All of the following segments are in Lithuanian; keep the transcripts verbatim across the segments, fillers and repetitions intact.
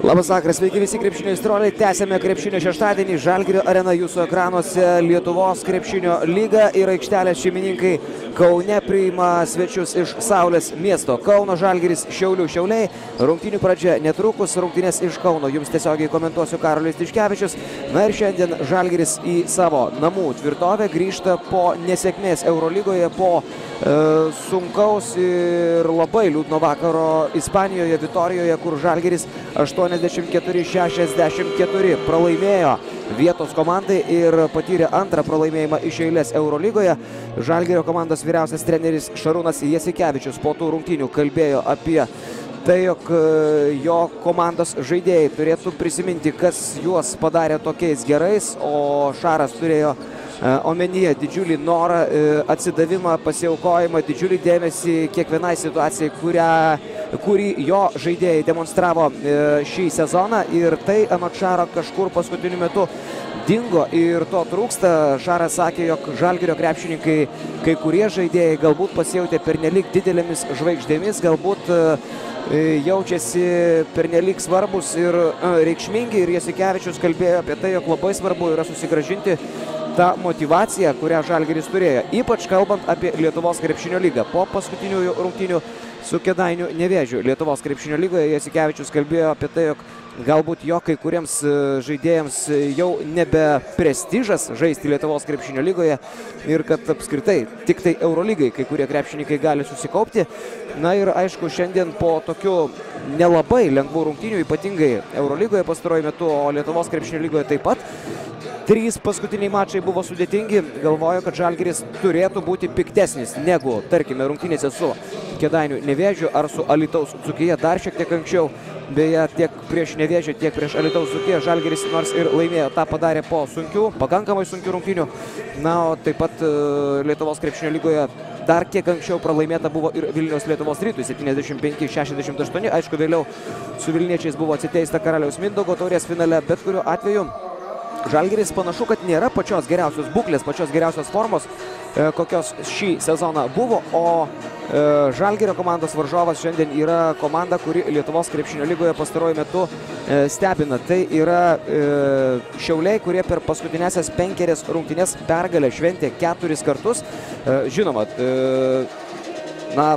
Labas vakaras, sveiki visi krepšinio aistruoliai. Tęsiame krepšinio šeštadienį. Žalgirio arena jūsų ekranuose. Lietuvos krepšinio lyga ir aikštelės šeimininkai Kaune priima svečius iš Saulės miesto. Kauno Žalgiris, Šiaulių Šiauliai. Rungtynių pradžia netrukus, rungtynės iš Kauno. Jums tiesiogiai komentuosiu Karolis Tiškevičius. Na ir šiandien Žalgiris į savo namų tvirtovę grįžta po nesėkmės Eurolygoje, po e, sunkaus ir labai liūdno vakaro Ispanijoje, Vitorijoje, kur Žalgiris aštuoniasdešimt keturi šešiasdešimt keturi pralaimėjo vietos komandai ir patyrė antrą pralaimėjimą iš eilės Eurolygoje. Žalgirio komandos vyriausias treneris Šarūnas Jasikevičius po tų rungtynių kalbėjo apie tai, jog jo komandos žaidėjai turėtų prisiminti, kas juos padarė tokiais gerais, o Šaras turėjo omenyje didžiulį norą, atsidavimą, pasiaukojimą, didžiulį dėmesį kiekvienai situacijai, kurią, kurį jo žaidėjai demonstravo šį sezoną, ir tai anot Šaro kažkur paskutiniu metu dingo ir to trūksta. Šaras sakė, jog Žalgirio krepšininkai, kai kurie žaidėjai galbūt pasijautė pernelyg didelėmis žvaigždėmis, galbūt jaučiasi pernelyg svarbus ir reikšmingi, ir Jasikevičius kalbėjo apie tai, jog labai svarbu yra susigrąžinti tą motyvaciją, kurią Žalgiris turėjo, ypač kalbant apie Lietuvos krepšinio lygą. Po paskutiniųjų rungtynių su Kėdainių Nevėžiu Lietuvos krepšinio lygoje Jasikevičius kalbėjo apie tai, jog galbūt jo kai kuriems žaidėjams jau nebe prestižas žaisti Lietuvos krepšinio lygoje ir kad apskritai tik tai Eurolygai kai kurie krepšininkai gali susikaupti. Na ir aišku, šiandien po tokių nelabai lengvų rungtynių, ypatingai Eurolygoje pastaruoju metu, o Lietuvos krepšinio lygoje taip pat, trys paskutiniai mačai buvo sudėtingi. Galvoju, kad Žalgiris turėtų būti piktesnis negu, tarkime, rungtynėse su Kėdainių Nevėžiu ar su Alytaus Dzūkija dar šiek tiek anksčiau. Beje, tiek prieš Nevėžį, tiek prieš Alytaus Dzūkiją Žalgiris nors ir laimėjo, tą padarė po sunkių, pakankamai sunkių rungtynių. Na, o taip pat Lietuvos krepšinio lygoje dar kiek anksčiau pralaimėta buvo ir Vilniaus Lietuvos Rytui septyniasdešimt penki šešiasdešimt aštuoni. Aišku, vėliau su vilniečiais buvo atsiteista Karaliaus Mindaugo taurės finale, bet kuriuo atveju Žalgiris panašu, kad nėra pačios geriausios būklės, pačios geriausios formos, kokios šį sezoną buvo, o Žalgirio komandos varžovas šiandien yra komanda, kuri Lietuvos krepšinio lygoje pastaruoju metu stebina. Tai yra Šiauliai, kurie per paskutinėsias penkerias rungtynes pergalę šventė keturis kartus. Žinoma, na,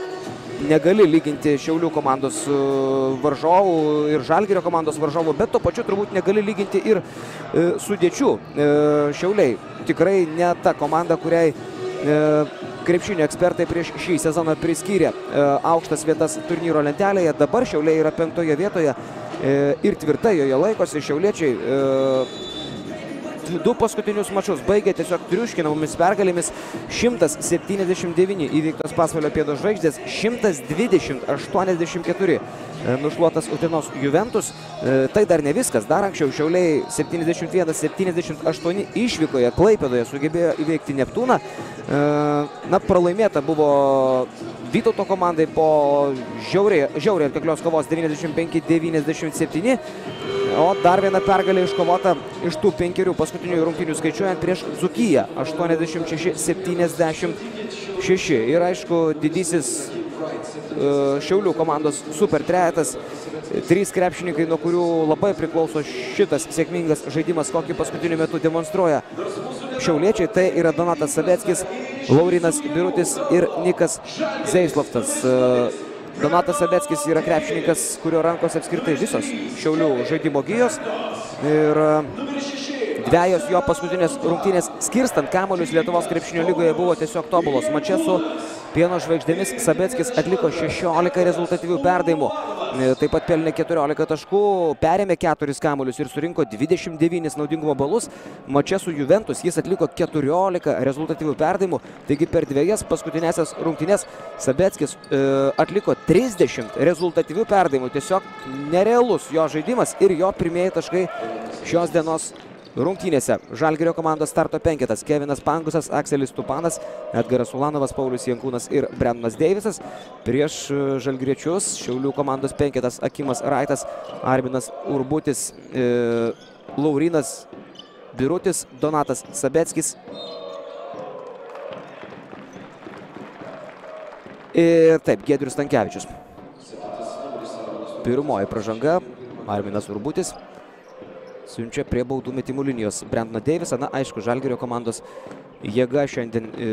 negali lyginti Šiaulių komandos varžovų ir Žalgirio komandos varžovų, bet tuo pačiu turbūt negali lyginti ir sudėčių. Šiauliai tikrai ne ta komanda, kuriai krepšinio ekspertai prieš šį sezoną priskyrė aukštas vietas turnyro lentelėje. Dabar Šiauliai yra penktoje vietoje ir tvirtai joje laikosi. Šiauliečiai du paskutinius mačus baigė tiesiog triuškinamomis pergalėmis. šimtas septyniasdešimt devyni įveiktos Pasvalio Pėdos Žvaigždės, šimtas dvidešimt aštuoniasdešimt keturi nušluotas Utenos Juventus. Tai dar ne viskas. Dar anksčiau Šiauliai septyniasdešimt vienas septyniasdešimt aštuoni išvykoje Klaipėdoje sugebėjo įveikti Neptūną. Na, pralaimėta buvo Vytauto komandai po žiauriai, žiauriai atkaklios kovos devyniasdešimt penki devyniasdešimt septyni. O dar viena pergalė iškovota iš tų penkerių paskutinių rungtynių skaičiuojant prieš Dzūkiją aštuoniasdešimt šeši septyniasdešimt šeši. Ir aišku, didysis Šiaulių komandos super trejetas. Trys krepšininkai, nuo kurių labai priklauso šitas sėkmingas žaidimas, kokį paskutiniu metu demonstruoja šiauliečiai. Tai yra Donatas Sabeckis, Laurinas Birutis ir Nikas Zeislovtas. Donatas Sabeckis yra krepšininkas, kurio rankose apskritai visos Šiaulių žaidimo gijos. Ir dvejos jo paskutinės rungtynės skirstant kamuolius Lietuvos krepšinio lygoje buvo tiesiog tobulos. Mače su Pieno Žvaigždėmis Sabeckis atliko šešiolika rezultatyvių perdavimų. Taip pat pelnė keturiolika taškų, perėmė keturis kamuolius ir surinko dvidešimt devynis naudingumo balus. Mače su Juventus jis atliko keturiolika rezultatyvių perdavimų. Taigi per dvejas paskutinėsias rungtynes Sabeckis e, atliko trisdešimt rezultatyvių perdavimų. Tiesiog nerealus jo žaidimas ir jo pirmieji taškai šios dienos rungtynėse. Žalgirio komandos starto penketas: Kevinas Pangusas, Akselis Tupanas, Edgaras Ulanovas, Paulius Jankūnas ir Brendonas Deivisas. Prieš žalgiriečius Šiaulių komandos penketas: Akimas Raitas, Arminas Urbutis, e, Laurinas Birutis, Donatas Sabeckis ir taip, Giedrius Stankevičius. Pirmoji pražanga Arminas Urbutis siunčia prie baudų metimų linijos Brendoną Deivisą. Na, aišku, Žalgirio komandos jėga šiandien e,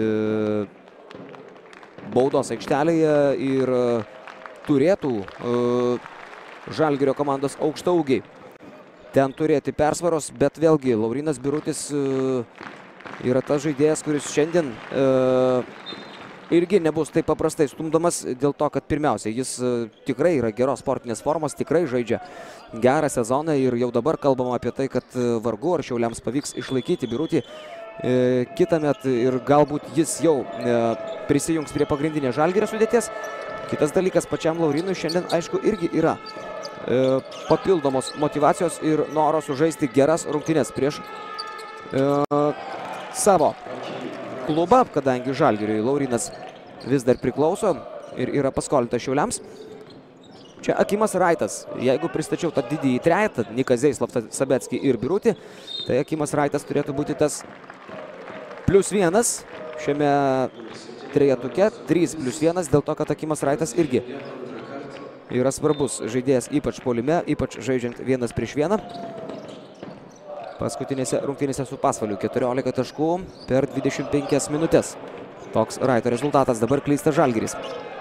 baudos aikštelėje ir e, turėtų e, Žalgirio komandos aukštaūgiai ten turėti persvaros, bet vėlgi Laurynas Birutis e, yra tas žaidėjas, kuris šiandien e, irgi nebus taip paprastai stumdomas dėl to, kad pirmiausia, jis tikrai yra geros sportinės formos, tikrai žaidžia gerą sezoną ir jau dabar kalbama apie tai, kad vargu ar Šiauliams pavyks išlaikyti Birutį e, kitąmet ir galbūt jis jau e, prisijungs prie pagrindinės Žalgirio sudėties. Kitas dalykas, pačiam Laurynui šiandien, aišku, irgi yra e, papildomos motyvacijos ir noro sužaisti geras rungtynes prieš e, savo klubą, kadangi Žalgiriui Laurynas vis dar priklauso ir yra paskolintas Šiauliams. Čia Akimas Raitas. Jeigu pristačiau tą didįjį trejetą, Niką Zeislavą, Sabeckį ir Birutį, tai Akimas Raitas turėtų būti tas plius vienas šiame trejetuke, trys plius vienas, dėl to, kad Akimas Raitas irgi yra svarbus žaidėjas, ypač puolime, ypač žaidžiant vienas prieš vieną. Paskutinėse rungtynėse su Pasvaliu keturiolika taškų per dvidešimt penkias minutės. Toks Raito rezultatas. Dabar klysta Žalgiris.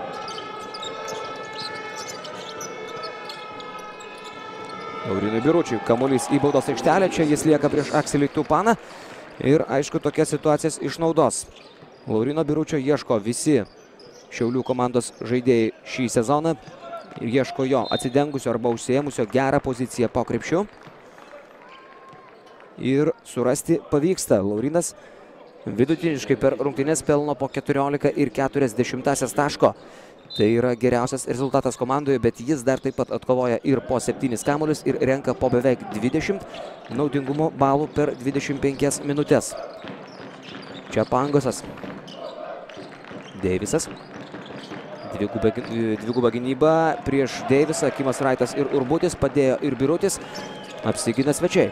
Laurynui Biručiui kamuolys į baudos aikštelę. Čia jis lieka prieš Akselį Tupaną. Ir aišku, tokias situacijas išnaudos. Lauryno Biručio ieško visi Šiaulių komandos žaidėjai šį sezoną. Ir ieško jo atsidengusio arba užsiėmusio gerą poziciją po krepšiu. Ir surasti pavyksta. Laurynas vidutiniškai per rungtynes pelno po keturiolika ir keturias dešimtąsias taško. Tai yra geriausias rezultatas komandoje, bet jis dar taip pat atkovoja ir po septynis kamuolius ir renka po beveik dvidešimt naudingumo balų per dvidešimt penkias minutės. Čia Pangosas. Deivisas. Dviguba, dviguba gynyba prieš Deivisą. Akimas Raitas ir Urbutis, padėjo ir Birutis. Apsigina svečiai.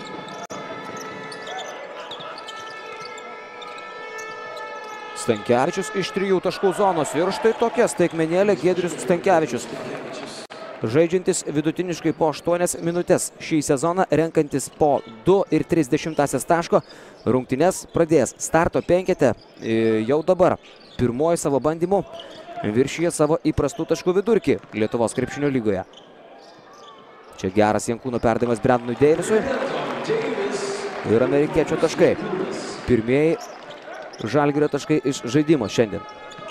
Stankevičius iš trijų taškų zonos ir štai tokia staigmenėlė Giedrius Stankevičius. Žaidžiantis vidutiniškai po aštuonias minutės šį sezoną, renkantis po du ir tris dešimtąsias taško. Rungtynes pradės starto penkete jau dabar. Pirmoji savo bandymų viršyje savo įprastų taškų vidurkį Lietuvos krepšinio lygoje. Čia geras Jankūno perdavimas Brendonui Deivisui. Ir amerikiečio taškai. Pirmieji Žalgirio taškai iš žaidimo šiandien.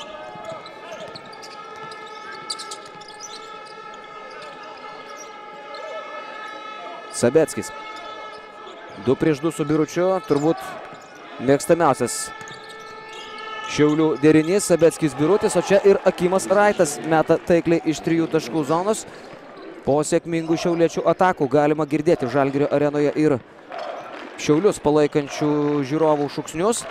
Sabeckis. Du prieš du su Biručiu. Turbūt mėgstamiausias Šiaulių derinys. Sabeckis Birutis, o čia ir Akimas Raitas meta taikliai iš trijų taškų zonos. Po sėkmingų šiauliečių atakų galima girdėti Žalgirio arenoje ir Šiaulius palaikančių žiūrovų šūksnius.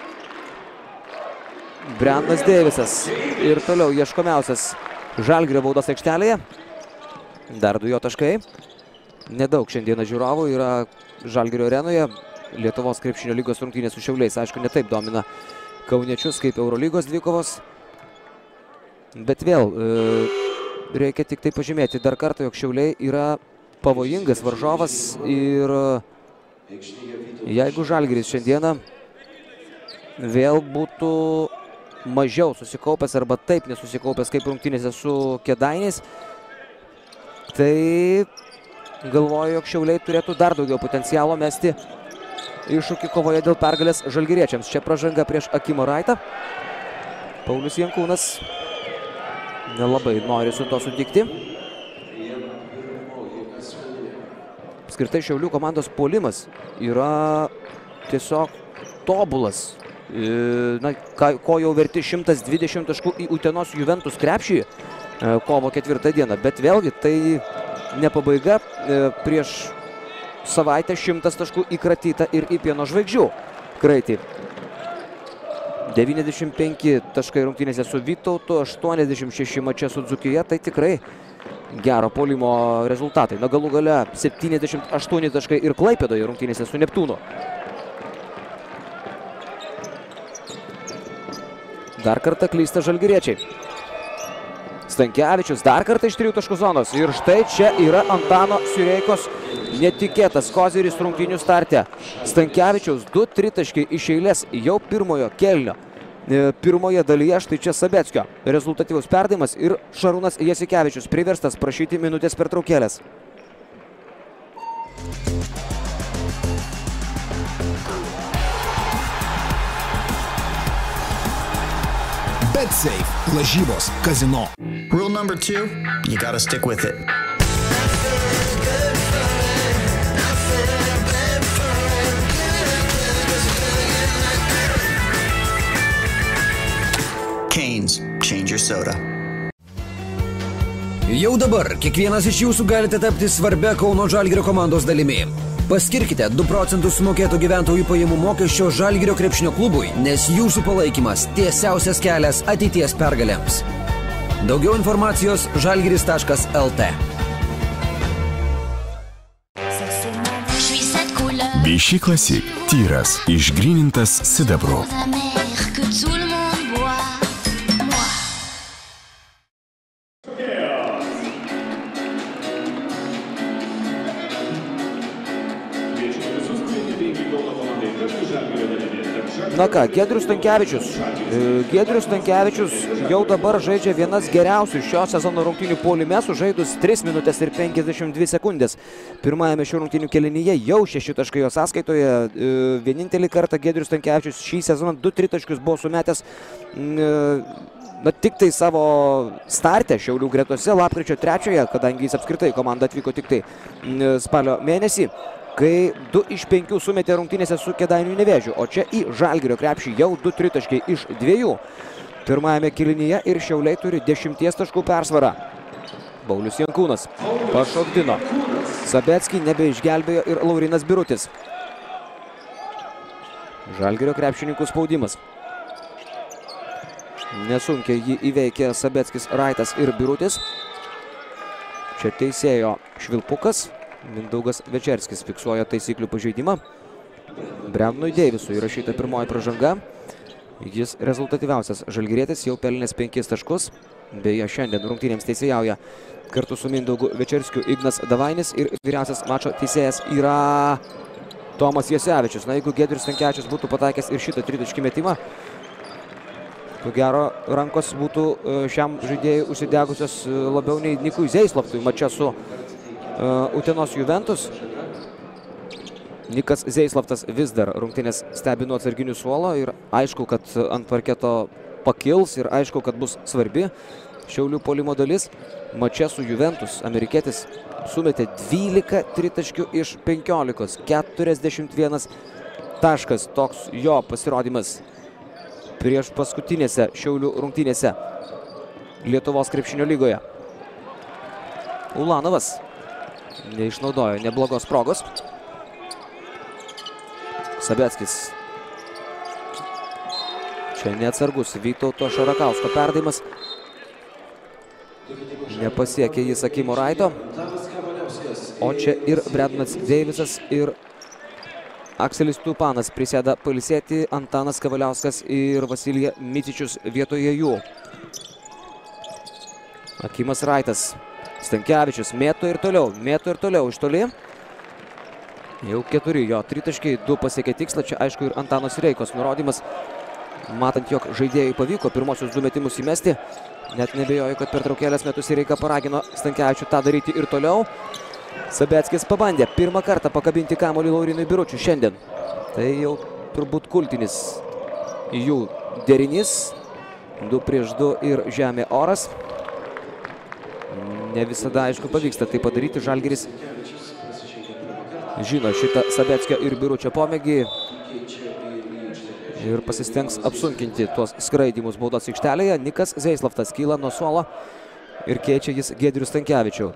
Brendonas Deivisas ir toliau ieškomiausias Žalgirio baudos aikštelėje. Dar du jo taškai. Nedaug šiandieną žiūrovų yra Žalgirio arenoje. Lietuvos krepšinio lygos rungtynės su Šiauliais, aišku, netaip domina kauniečius kaip Eurolygos dvikovos. Bet vėl e, reikia tik tai pažymėti dar kartą, jog Šiauliai yra pavojingas varžovas ir jeigu Žalgiris šiandieną vėl būtų mažiau susikaupęs arba taip nesusikaupęs kaip rungtynėse su Kėdainiais, tai galvoju, jog Šiauliai turėtų dar daugiau potencialo mesti iššūkį kovoje dėl pergalės žalgiriečiams. Čia pražanga prieš Akimą Raitą. Paulius Jankūnas nelabai nori su to sutikti. Apskritai Šiaulių komandos puolimas yra tiesiog tobulas. Na, ko jau verti šimtas dvidešimt taškų į Utenos Juventus krepšį kovo ketvirtą dieną. Bet vėlgi tai ne pabaiga. Prieš savaitę šimtas taškų įkratyta ir į Pieno žvaigždžių kraitį. devyniasdešimt penki taškai rungtynėse su Vytautu, aštuoniasdešimt šeši mače su Dzūkija. Tai tikrai gero puolimo rezultatai. Na, galų gale septyniasdešimt aštuoni taškai ir Klaipėdoje rungtynėse su Neptūnu. Dar kartą klysta žalgiriečiai. Stankevičius dar kartą iš trijų taškų zonos. Ir štai čia yra Antano Sireikos netikėtas koziris rungtynių starte. Stankevičiaus du tritaškiai iš eilės jau pirmojo kėlinio. Pirmoje dalyje štai čia Sabeckio rezultatyvus perdavimas ir Šarūnas Jasikevičius priverstas prašyti minutės pertraukėlės. BetSafe. Lažybos. Kazino. Rule number two, you gotta stick with it. Canes, change your soda. Jau dabar kiekvienas iš jūsų galite tapti svarbia Kauno Žalgirio komandos dalimi. Paskirkite du procentus sumokėtų gyventojų pajamų mokesčio Žalgirio krepšinio klubui, nes jūsų palaikymas tiesiausias kelias ateities pergalėms. Daugiau informacijos žalgiris taškas lt. Vichy Classic. Tyras. Išgrynintas sidabru. Na ką, Giedrius Stankevičius. Giedrius Stankevičius jau dabar žaidžia vienas geriausių šio sezono rungtynių puolime, sužaidus tris minutės ir penkiasdešimt dvi sekundės. Pirmajame šių rungtynių kėlinyje jau šeši taškai jo sąskaitoje. Vienintelį kartą Giedrius Stankevičius šį sezoną du tritaškius buvo sumetęs na, tik tai savo starte Šiaulių gretose lapkričio trečioje, kadangi jis apskritai komanda atvyko tik tai spalio mėnesį, kai du iš penkių sumetė rungtynėse su Kėdainių Nevėžiu, o čia į Žalgirio krepšį jau du tritaškiai iš dviejų. Pirmajame kėlinyje ir Šiauliai turi dešimties taškų persvarą. Paulius Jankūnas pašokdino. Sabeckį nebeišgelbėjo ir Laurinas Birutis. Žalgirio krepšininkų spaudimas. Nesunkiai jį įveikė Sabeckis, Raitas ir Birutis. Čia teisėjo švilpukas. Mindaugas Večerskis fiksuoja taisyklių pažeidimą. Brendonui Deivisui įrašyta pirmoji pražanga. Jis rezultatyviausias žalgirietis, jau pelnęs penkis taškus. Beje, šiandien rungtynėms teisėjauja kartu su Mindaugu Večerskiu Ignas Davainis ir vyriausias mačo teisėjas yra Tomas Jasevičius. Na, jeigu Giedrius Stankevičius būtų pataikęs ir šitą tritaškį metimą, ko gero rankos būtų šiam žaidėjui užsidegusios labiau nei Nikui Zeisloftui mače su Uh, Utenos Juventus. Nikas Zeisloftas vis dar rungtynės stebi nuo atsarginių suolo ir aišku, kad ant parketo pakils ir aišku, kad bus svarbi Šiaulių puolimo dalis. Mače su Juventus amerikietis sumetė dvylika tritaškių iš penkiolikos, keturiasdešimt vienas taškas. Toks jo pasirodymas prieš paskutinėse Šiaulių rungtynėse Lietuvos krepšinio lygoje. Ulanovas neišnaudojo neblogos progos. Sabeckis. Čia neatsargus Vytauto Šarakausko perdavimas. Nepasiekė jis Akimo Raito. O čia ir Brendonas Deivisas ir Akselis Tupanas prisėda pailsėti. Antanas Kavaliauskas ir Vasilija Micičius vietoje jų. Akimas Raitas. Stankevičius mėto ir toliau, mėto ir toliau iš toli. Jau keturi jo tritaškiai, du pasiekė tikslą. Čia aišku ir Antano Sireikos nurodymas. Matant, jog žaidėjai pavyko pirmosius du metimus įmesti. Net nebejoju, kad per traukėlės metu Sireika paragino Stankevičių tą daryti ir toliau. Sabeckis pabandė pirmą kartą pakabinti kamuolį Laurinui Biručiui šiandien. Tai jau turbūt kultinis jų derinys. Du prieš du ir žemė oras. Ne visada, aišku, pavyksta tai padaryti. Žalgiris žino šitą Sabeckio ir Biručio pomėgį ir pasistengs apsunkinti tuos skraidymus baudos aikštelėje. Nikas Zeisloftas kyla nuo suolo ir keičia jis Giedrių Stankevičių.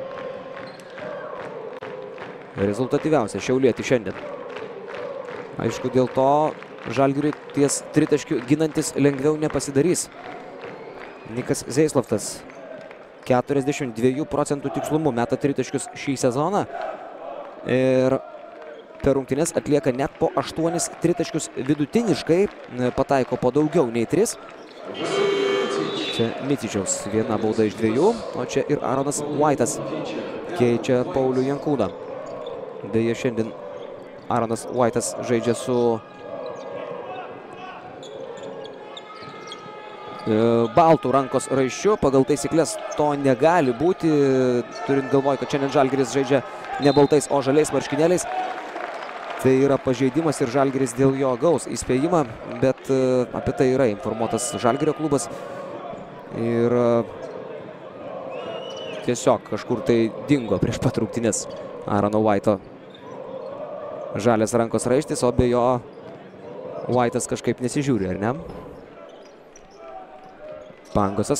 Rezultatyviausia šiaulietį šiandien. Aišku, dėl to Žalgiriui ties tritaškių ginantis lengviau nepasidarys. Nikas Zeisloftas keturiasdešimt dviejų procentų tikslumu meta tritaškius šį sezoną ir per rungtynes atlieka net po aštuonis tritaškius vidutiniškai, pataiko po daugiau nei tris. Čia Micičiaus viena bauda iš dviejų, o čia ir Aronas Vaitas keičia Paulių Jankūną. Beje, šiandien Aronas Vaitas žaidžia su baltų rankos raiščiu. Pagal taisyklės to negali būti, turint galvoj, kad šiandien Žalgiris žaidžia ne baltais, o žaliais marškinėliais. Tai yra pažeidimas ir Žalgiris dėl jo gaus įspėjimą, bet apie tai yra informuotas Žalgirio klubas. Ir tiesiog kažkur tai dingo prieš pat rungtynes Arono Vaito žalias rankos raištis, o be jo Vaitas kažkaip nesižiūri, ar ne? Pangosas.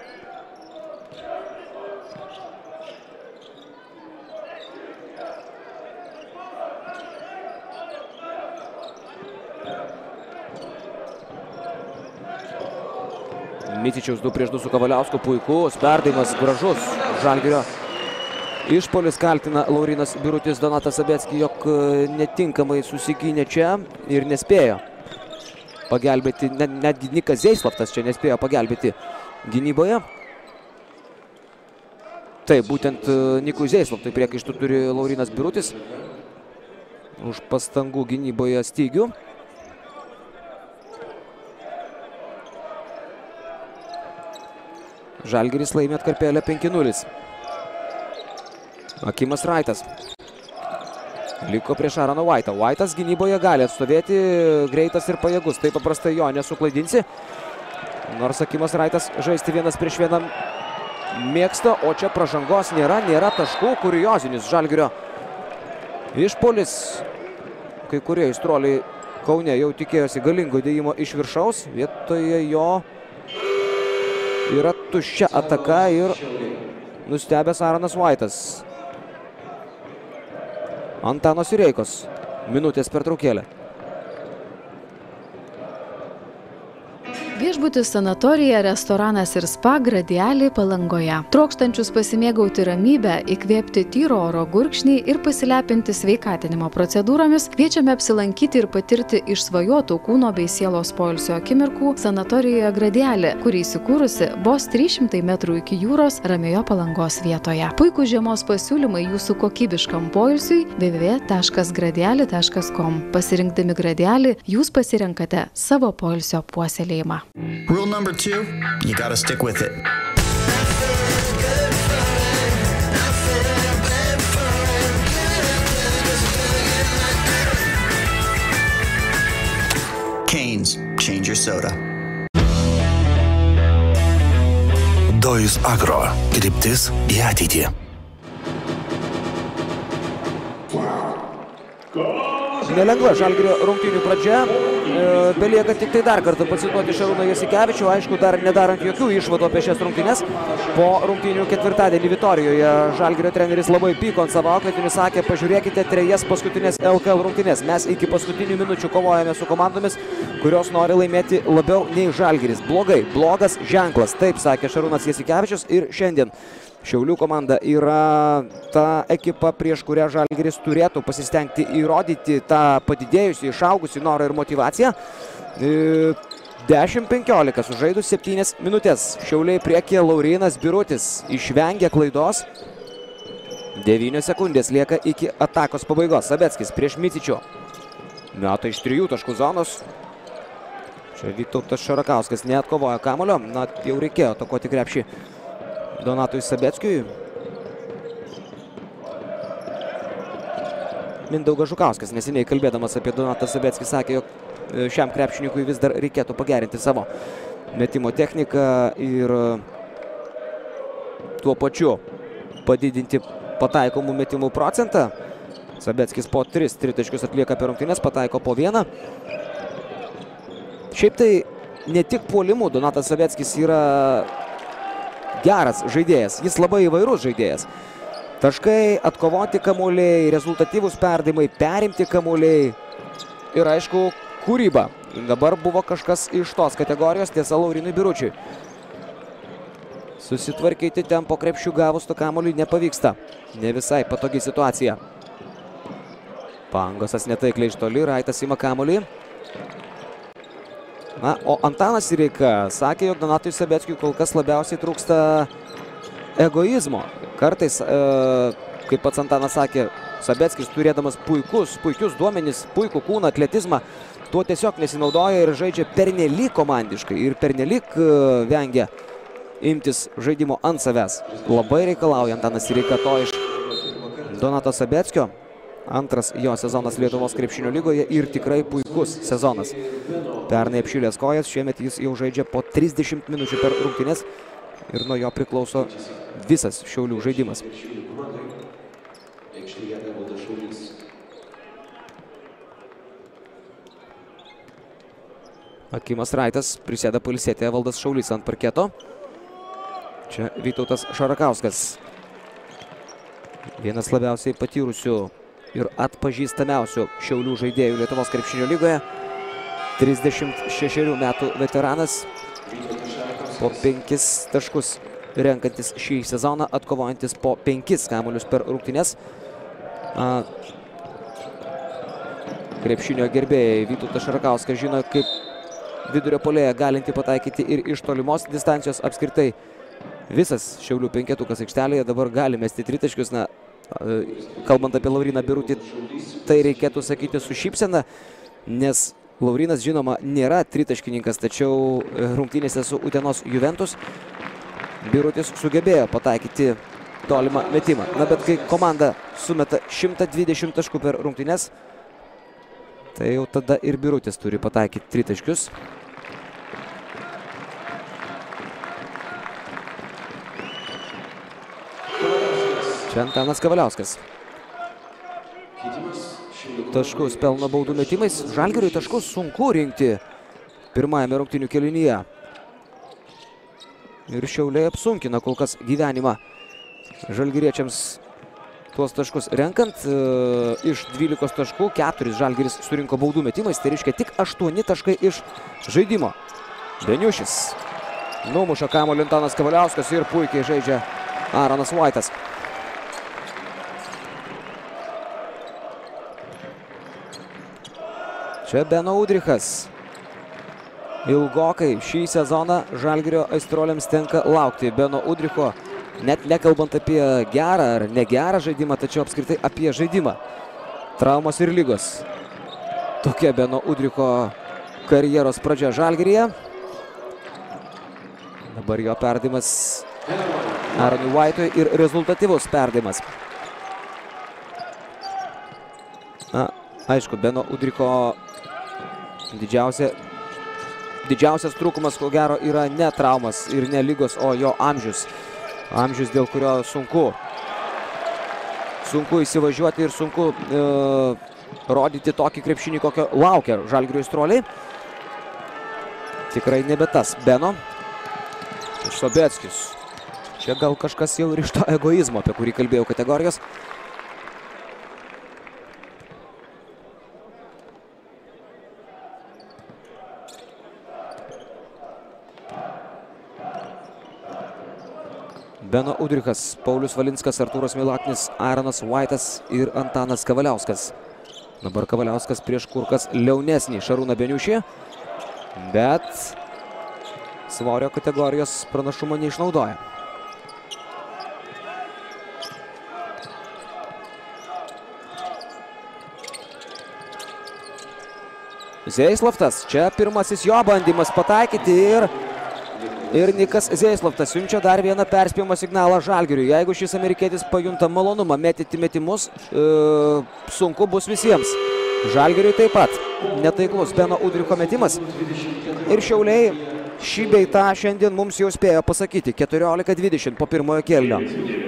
Micičiaus du prieš du su Kavaliausku, puikus perdavimas, gražus Žalgirio išpuolis. Kaltina Laurynas Birutis Donatą Sabeckį, jog netinkamai susigynė čia ir nespėjo pagelbėti, net, netgi Nikas Zeislavtas čia nespėjo pagelbėti gynyboje. Taip, būtent Nikui Zeislavtui priekaištų turi Laurynas Birutis už pastangų gynyboje stygių. Žalgiris laimi atkarpėlę penki nulis. Akimas Raitas liko prieš Aroną Vaitą. Vaitas gynyboje gali atstovėti, greitas ir pajėgus. Tai paprastai jo nesuklaidinsi. Nors Akimas Raitas žaisti vienas prieš vieną mėgsta, o čia pražangos nėra, nėra taškų. Kuriozinis Žalgirio išpuolis. Kai kurie aistruoliai Kaune jau tikėjosi galingo dėjimo iš viršaus. Vietoje jo yra tuščia ataka ir nustebęs Aronas Vaitas. Antano Sireikos minutės pertraukėlė. Viešbutis, sanatorija, restoranas ir spa Gradiali Palangoje. Trokštančius pasimėgauti ramybę, įkvėpti tyro oro gurkšnį ir pasilepinti sveikatinimo procedūromis, kviečiame apsilankyti ir patirti išsvajotų kūno bei sielos poilsio akimirkų sanatorijoje Gradiali, kuri įsikūrusi vos trys šimtai metrų iki jūros ramioje Palangos vietoje. Puikūs žiemos pasiūlymai jūsų kokybiškam poilsiui w w w taškas gradiali taškas com. Pasirinkdami Gradiali, jūs pasirenkate savo poilsio puoselėjimą. Rule number two, you gotta stick with it. Canes, change your soda. Dojus Agro. Kryptis į ateitį. Nelengva Žalgirio rungtynių pradžia. Belieka tik tai dar kartą pacituoti Šarūną Jasikevičių, aišku, dar nedarant jokių išvadų apie šias rungtynes. Po rungtynių ketvirtadienį Vitorijoje Žalgirio treneris labai pyko ant savo auklėtinių, sakė, pažiūrėkite trejas paskutinės L K L rungtynes. Mes iki paskutinių minučių kovojame su komandomis, kurios nori laimėti labiau nei Žalgiris. Blogai, blogas ženklas, taip sakė Šarūnas Jasikevičius ir šiandien Šiaulių komanda yra ta ekipa, prieš kurią Žalgiris turėtų pasistengti įrodyti tą padidėjusį, išaugusį norą ir motivaciją. dešimt penkiolika sužaidus septynias minutės. Šiauliai priekyje Laurynas Birutis išvengė klaidos. devynios sekundės lieka iki atakos pabaigos. Sabeckis prieš Micičių. Meta iš trijų taškų zonos. Čia Vytautas Šarakauskas neatkovojo kamulio. Na, jau reikėjo atakuoti krepšį Donatui Sabeckiui. Mindaugas Žukauskas neseniai kalbėdamas apie Donatą Sabeckį sakė, jog šiam krepšininkui vis dar reikėtų pagerinti savo metimo techniką ir tuo pačiu padidinti pataikomų metimų procentą. Sabeckis po tris tritaškius atlieka per rungtynes, pataiko po vieną. Šiaip tai ne tik puolimų Donatas Sabeckis yra geras žaidėjas, jis labai įvairus žaidėjas. Taškai, atkovoti kamuoliai, rezultatyvūs perdavimai, perimti kamuoliai ir aišku kūryba. Dabar buvo kažkas iš tos kategorijos, tiesa Laurynui Biručiui. Susitvarkyti tempo krepšių gavus to kamuoliui nepavyksta. Ne visai patogi situacija. Pangosas netaikliai iš toli, Raitas ima kamuolį. Na, o Antanas Sireika sakė, jog Donatui Sabeckiui kol kas labiausiai trūksta egoizmo. Kartais, e, kaip pats Antanas sakė, Sabeckis turėdamas puikus, puikius duomenis, puikų kūną, atletizmą, tuo tiesiog nesinaudoja ir žaidžia pernelyg komandiškai ir pernelyg e, vengia imtis žaidimo ant savęs. Labai reikalauja Antanas Sireika to iš Donato Sabeckio. Antras jo sezonas Lietuvos krepšinio lygoje ir tikrai puikus sezonas. Pernai apšilęs kojas, šiemet jis jau žaidžia po trisdešimt minučių per rungtynes ir nuo jo priklauso visas Šiaulių žaidimas. Akimas Raitas prisėda pailsėti, Evaldas Šaulys ant parketo. Čia Vytautas Šarakauskas. Vienas labiausiai patyrusių ir atpažįstamiausių Šiaulių žaidėjų Lietuvos krepšinio lygoje. trisdešimt šešerių metų veteranas. Po penkis taškus renkantis šį sezoną, atkovojantis po penkis kamuolius per rungtynes. A, krepšinio gerbėjai Vytautas Šarakauskas žino, kaip vidurio puolėją galinti pataikyti ir iš tolimos distancijos. Apskritai visas Šiaulių penketukas aikštelėje dabar gali mesti tritaškius. Na, kalbant apie Lauryną Birutį, tai reikėtų sakyti su šypsena, nes Laurynas, žinoma, nėra tritaškininkas, tačiau rungtynėse su Utenos Juventus Birutis sugebėjo pataikyti tolimą metimą. Na, bet kai komanda sumeta šimtą dvidešimt taškų per rungtynes, tai jau tada ir Birutis turi pataikyti tritaškius. Čia Antanas Kavaliauskas. Taškus pelno baudų metimais. Žalgiriui taškus sunku rinkti pirmajame rungtynių kėlinyje. Ir Šiauliai apsunkina kol kas gyvenimą žalgiriečiams tuos taškus renkant. E, iš dvylikos taškų keturis Žalgiris surinko baudų metimais. Tai reiškia tik aštuoni taškai iš žaidimo. Beniušis numuša kamuolį Antanas Kavaliauskas ir puikiai žaidžia Aaronas Vaitas. Čia Beno Udrichas. Ilgokai šį sezoną Žalgirio aistruoliams tenka laukti Beno Udricho, net nekalbant apie gerą ar negerą žaidimą, tačiau apskritai apie žaidimą. Traumos ir lygos. Tokia Beno Udricho karjeros pradžia Žalgiryje. Dabar jo perdavimas Aaronui Vaitui ir rezultatyvus perdavimas. Na, aišku, Beno Udricho Didžiausia, didžiausias trūkumas, ko gero, yra ne traumas ir ne lygos, o jo amžius. Amžius, dėl kurio sunku. Sunku įsivažiuoti ir sunku e, rodyti tokį krepšinį, kokio laukia Žalgirio aistruoliai. Tikrai nebe tas Beno. Sabeckis. Čia gal kažkas jau ir iš to egoizmo, apie kurį kalbėjau kategorijos. Beno Udrichas, Paulius Valinskas, Artūras Milaknis, Aaronas Vaitas ir Antanas Kavaliauskas. Dabar Kavaliauskas prieš kur kas liaunesnį Šarūną Beniušį, bet svorio kategorijos pranašumo neišnaudoja. Zeislovtas, čia pirmasis jo bandymas pataikyti ir Ir Nikas Zeislovtas siunčia dar vieną perspėjimo signalą Žalgiriui. Jeigu šis amerikietis pajunta malonumą mėtyti metimus, e, sunku bus visiems. Žalgiriui taip pat netaiklus Beno Udricho metimas. Ir Šiauliai šį bei tą šiandien mums jau spėjo pasakyti. keturiolika dvidešimt po pirmojo kėlinio.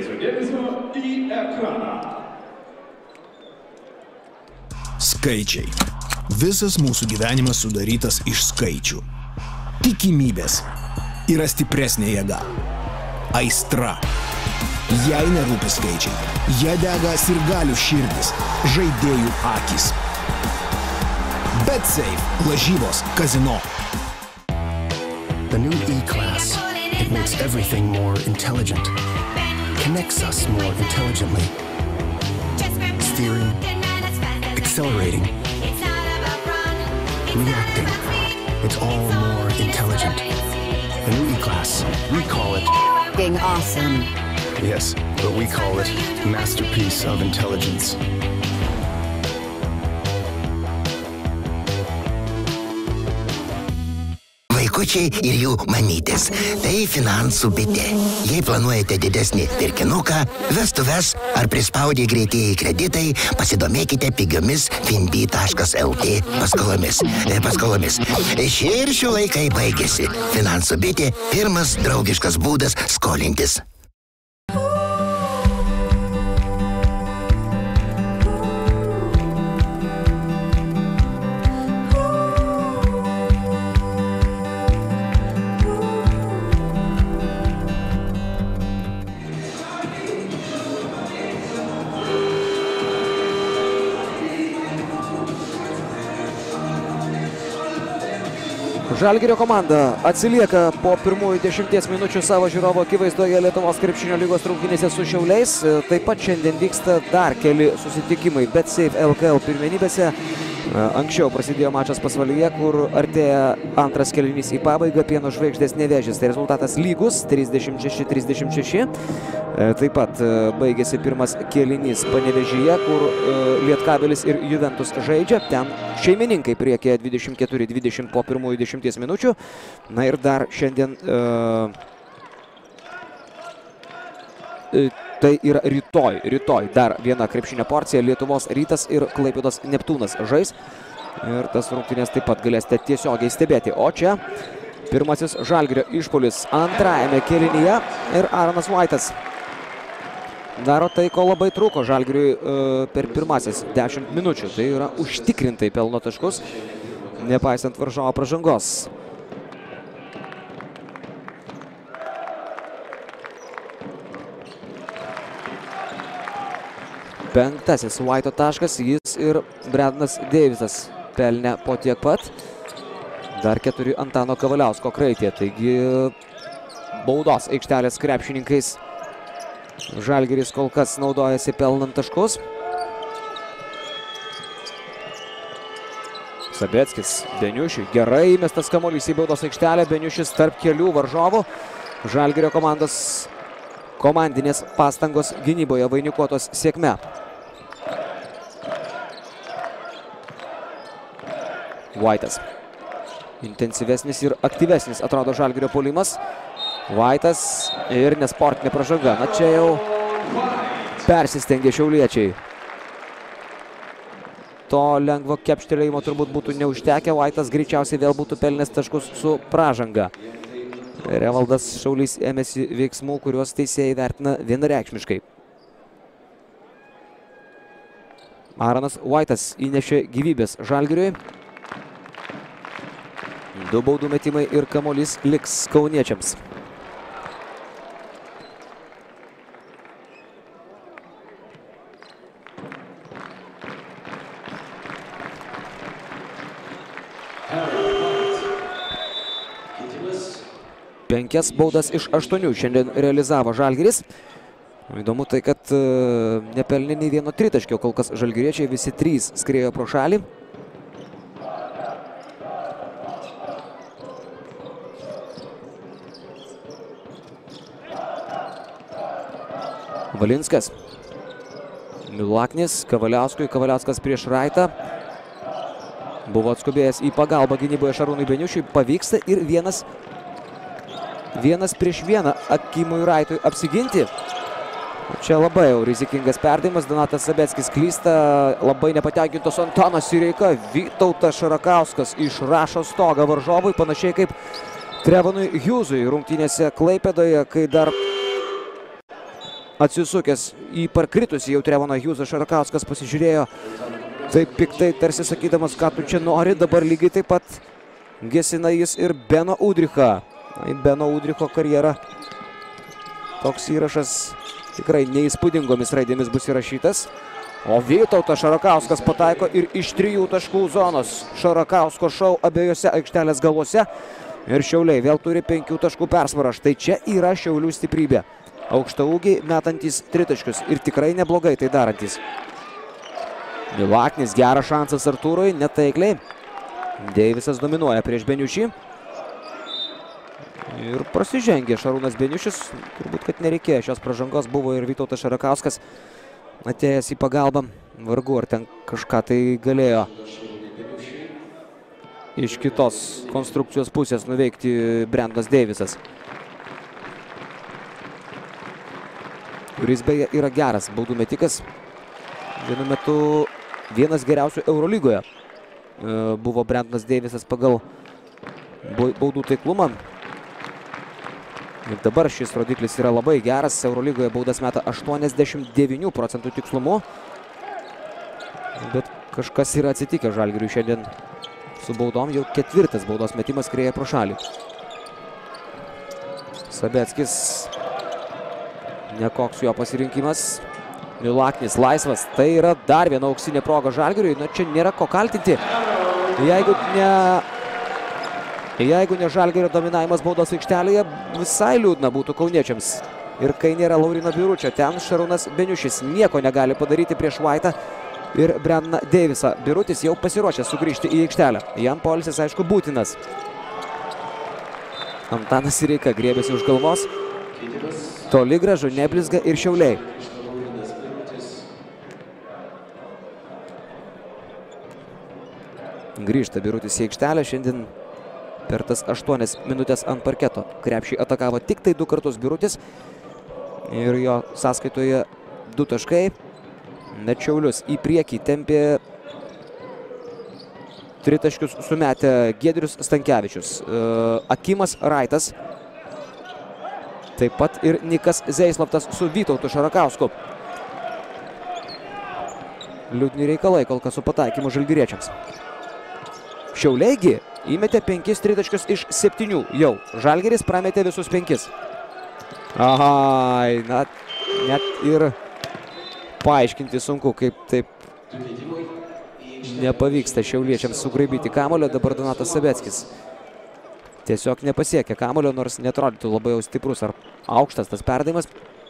Skaičiai. Visas mūsų gyvenimas sudarytas iš skaičių. Tikimybės. Yra stipresnė jėga. Aistra. Jei nerūpi skaičiai, jie dega sirgalių širdis, žaidėjų akys. BetSafe. Lažybos. Kazino. The new E-Class. It makes everything more intelligent. Connects us more intelligently. Steering. Accelerating. Reacting. It's all more intelligent. The new E-Class, we call it... Being awesome. Yes, but we call it Masterpiece of Intelligence. Vaikučiai ir jų mamytės. Tai finansų bitė. Jei planuojate didesnį pirkinuką, vestuves ar prispaudė greitieji kreditai, pasidomėkite pigiomis finbi taškas lt paskolomis. paskolomis. Šie ir šių laikai baigėsi. Finansų bitė – pirmas draugiškas būdas skolintis. Žalgirio komanda atsilieka po pirmųjų dešimties minučių savo žiūrovo akivaizdoje Lietuvos krepšinio lygos rungtynėse su Šiauliais. Taip pat šiandien vyksta dar keli susitikimai BetSafe L K L pirmenybėse. Anksčiau prasidėjo mačas pasvalyje, kur artėja antras kėlinys į pabaigą. Pieno Žvaigždės Nevėžis. Tai rezultatas lygus trisdešimt šeši trisdešimt šeši. Taip pat baigėsi pirmas kėlinys Panevėžyje, kur Lietkabelis ir Juventus žaidžia. Ten šeimininkai priekyje dvidešimt keturi dvidešimt po pirmųjų dešimties minučių. Na ir dar šiandien... Uh, Tai yra rytoj, rytoj dar viena krepšinio porcija. Lietuvos Rytas ir Klaipėdos Neptūnas žais. Ir tas rungtynės taip pat galėsite tiesiogiai stebėti. O čia pirmasis Žalgirio išpuolis antrajame kėlinyje. Ir Aaronas Vaitas daro tai, ko labai trūko Žalgiriui uh, per pirmasis dešimt minučių. Tai yra užtikrintai pelno taškus, nepaisant varžovo pražangos. Penktasis Vaito taškas, jis ir Brendanas Deivisas pelnė po tiek pat. Dar keturi Antano Kavaliausko kraitė, taigi baudos aikštelės krepšininkais Žalgiris kol kas naudojasi pelnant taškus. Sabeckis Beniušiui, gerai įmestas kamuolys į baudos aikštelę, Beniušis tarp kelių varžovų. Žalgirio komandos komandinės pastangos gynyboje vainikuotos sėkme. Vaitas. Intensyvesnis ir aktyvesnis atrodo Žalgirio puolimas. Vaitas ir nesportinė pražanga. Na čia jau persistengė šiauliečiai. To lengvo kepštelėjimo turbūt būtų neužtekę. Vaitas greičiausiai vėl būtų pelnęs taškus su pražanga. Revaldas Šaulys ėmėsi veiksmų, kuriuos teisėjai vertina vienareikšmiškai. Aaronas Vaitas įnešė gyvybės Žalgiriui. Du baudų metimai ir kamuolys liks kauniečiams. Penkias baudas iš aštuonių šiandien realizavo Žalgiris. Įdomu tai, kad uh, nepelnė nei vieno tritaškio, kol kas žalgiriečiai visi trys skriejo pro šalį. Valinskas. Milaknis, Kavaliauskui, Kavaliauskas prieš Raitą. Buvo atskubėjęs į pagalbą gynyboje Šarūnui Beniušiui. Pavyksta ir vienas, vienas prieš vieną Akimui Raitui apsiginti. Čia labai jau rizikingas perdavimas. Donatas Sabeckis klysta. Labai nepatenkintos Antanas Sireika. Vytautas Šarakauskas išrašo stogą varžovui. Panašiai kaip Trevonui Hjūzui rungtynėse Klaipėdoje, kai dar atsisukęs į parkritusį jau Trevoną Hjūzą Šarakauskas pasižiūrėjo taip piktai, tarsi sakydamas, ką tu čia nori. Dabar lygiai taip pat gesina jis ir Beno Udrichą. Beno Udricho karjera. Toks įrašas tikrai neįspūdingomis raidėmis bus įrašytas. O Vytautas Šarakauskas pataiko ir iš trijų taškų zonos. Šarakausko šou abiejose aikštelės galuose. Ir Šiauliai vėl turi penkių taškų persvarą. Štai čia yra Šiaulių stiprybė. Aukštaūgiai metantys tritaškius ir tikrai neblogai tai darantys. Milaknis, geras šansas Artūrui, netaikliai. Deivisas dominuoja prieš Beniušį. Ir prasižengė Šarūnas Beniušis. Turbūt, kad nereikėjo šios pražangos. Buvo ir Vytautas Šarakauskas atėjęs į pagalbą. Vargu, ar ten kažką tai galėjo iš kitos konstrukcijos pusės nuveikti Brendonas Deivisas. Kuris beje yra geras baudų metikas. Vienu metu vienas geriausių Eurolygoje buvo Brendonas Deivisas pagal baudų taiklumą. Ir dabar šis rodiklis yra labai geras. Eurolygoje baudas meta aštuoniasdešimt devynių procentų tikslumu. Bet kažkas yra atsitikę Žalgiriui šiandien su baudom. Jau ketvirtas baudos metimas skrieja pro šalį. Sabeckis. Nekoks jo pasirinkimas. Milaknis laisvas. Tai yra dar viena auksinė proga Žalgiriui. Na, čia nėra ko kaltinti. Jeigu ne... Jeigu ne Žalgirio dominavimas baudos aikštelėje, visai liūdna būtų kauniečiams. Ir kai nėra Laurino Biručio, ten Šarūnas Beniušis nieko negali padaryti prieš Vaitą ir Brendoną Deivisą. Birutis jau pasiruošęs sugrįžti į aikštelę. Jam poilsis, aišku, būtinas. Antanas Sireika griebėsi už galvos. Toli gražu neblizga ir Šiauliai. Grįžta Birutis į aikštelę. Šiandien per tas aštuonias minutės ant parketo krepšį atakavo tik tai du kartus Birutis. Ir jo sąskaitoje du taškai. Net Šiaulius į priekį tempė tritaškius sumetę Giedrius Stankevičius. Akimas Raitas. Taip pat ir Nikas Zeislavtas su Vytautu Šarakausku. Liūdni reikalai kol kas su pataikymu žalgiriečiams. Šiauliai įmetė penkis tritaškius iš septynių jau. Žalgiris prametė visus penkis. Aha, na, net ir paaiškinti sunku, kaip taip nepavyksta šiauliečiams sugraibyti kamulio. Dabar Donatas Sabeckis tiesiog nepasiekė kamulio, nors neatrodytų labai jau stiprus ar aukštas tas perdavimas.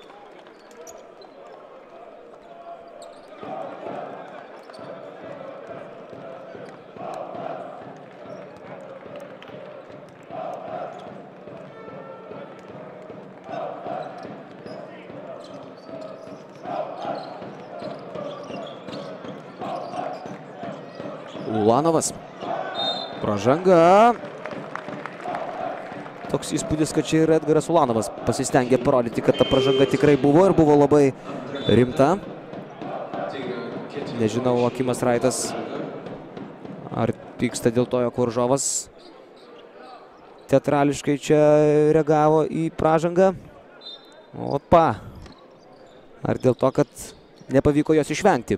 Ulanovas. Pražanga. Toks įspūdis, kad čia ir Edgaras Ulanovas pasistengė parodyti, kad ta pražanga tikrai buvo ir buvo labai rimta. Nežinau, Akimas Raitas ar pyksta dėl to, jog varžovas teatrališkai čia reagavo į pražangą. Opa. Ar dėl to, kad nepavyko jos išvengti.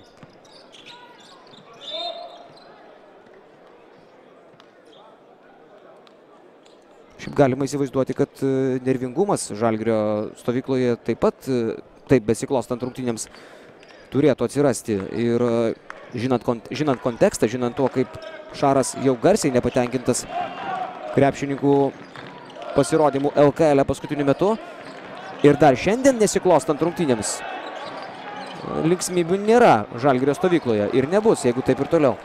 Šiaip galima įsivaizduoti, kad nervingumas Žalgirio stovykloje taip pat, taip besiklostant rungtynėms, turėtų atsirasti. Ir žinant, žinant kontekstą, žinant to, kaip Šaras jau garsiai nepatenkintas krepšininkų pasirodymų L K L paskutiniu metu. Ir dar šiandien nesiklostant rungtynėms, linksmybių nėra Žalgirio stovykloje. Ir nebus, jeigu taip ir toliau.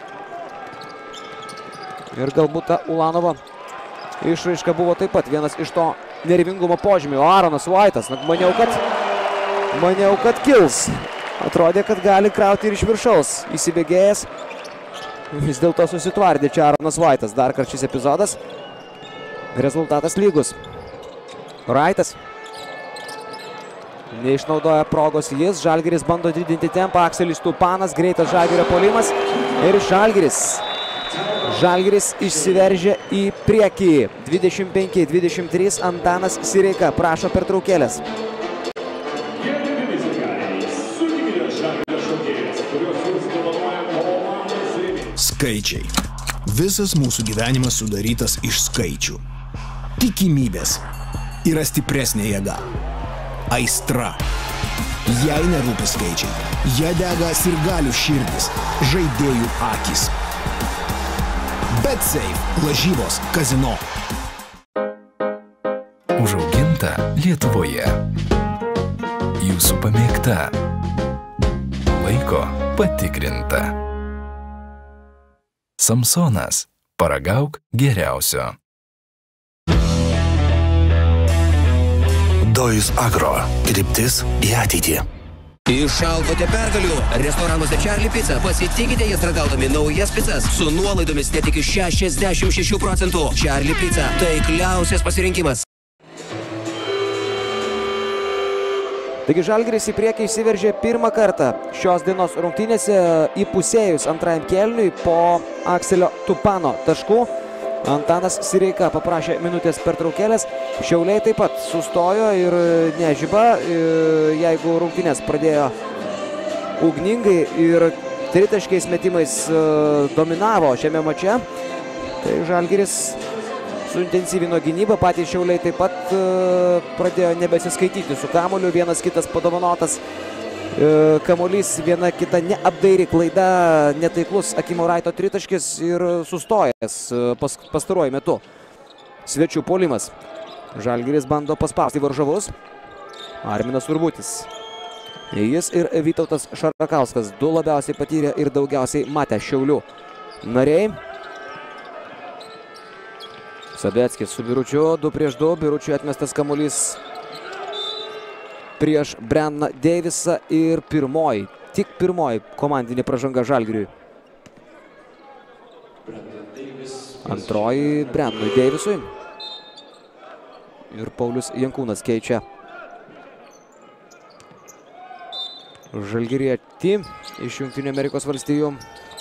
Ir galbūt ta Ulanovo išraiška buvo taip pat vienas iš to nervingumo požymių. O Aaronas Vaitas, maniau, kad, maniau, kad kils. Atrodė, kad gali krauti ir iš viršaus. Įsibėgėjęs. Vis dėlto susitvardė čia Aaronas Vaitas. Dar kartą šis epizodas. Rezultatas lygus. Raitas. Neišnaudoja progos jis. Žalgiris bando didinti tempą. Akselis Tupanas. Greitas Žalgirio puolimas. Ir Žalgiris. Žalgiris išsiveržė į priekį. dvidešimt penki dvidešimt trys. Antanas Sireika prašo pertraukėlės. Skaičiai. Visas mūsų gyvenimas sudarytas iš skaičių. Tikimybės yra stipresnė jėga. Aistra. Jei nerūpi skaičiai, jie dega sirgalių širdis, žaidėjų akys. BetSafe lažybos kazino. Užauginta Lietuvoje. Jūsų pamėgta. Laiko patikrinta. Samsonas Paragauk geriausio. Dojus Agro. Kryptis į ateitį. Išalkote pergalių. Restoranuose Charlie Pizza. Pasitikite jas ragaudami naujas pizzas su nuolaidomis net iki šešiasdešimt šešių procentų. Charlie Pizza – taikliausias pasirinkimas. Taigi Žalgiris į priekį išsiveržė pirmą kartą šios dienos rungtynėse įpusėjus antrajam kėliniui po Akselio Tupano taškų. Antanas Sireika paprašė minutės pertraukėlės. Šiauliai taip pat sustojo ir nežiba, jeigu rungtynės pradėjo ugningai ir tritaškiais metimais dominavo šiame mače. Tai Žalgiris suintensyvino gynybą, patys Šiauliai taip pat pradėjo nebesiskaityti su kamuoliu, vienas kitas padovanotas kamuolys, viena kita neapdairi klaida, netaiklus Akimo Raito tritaškis ir sustojęs pas, pastaruoju metu svečių puolimas. Žalgiris bando paspausti varžovus. Arminas Urbutis. Jis ir Vytautas Šarakauskas, du labiausiai patyrę ir daugiausiai matę Šiaulių nariai. Sabeckis su Biručiu, du prieš du, Biručiu atmestas kamuolys prieš Brenną Deivisą ir pirmoji, tik pirmoji komandinė pražanga Žalgiriui. Antroji Brennui Deivisui. Ir Paulius Jankūnas keičia žalgirietį iš Jungtinių Amerikos valstijų.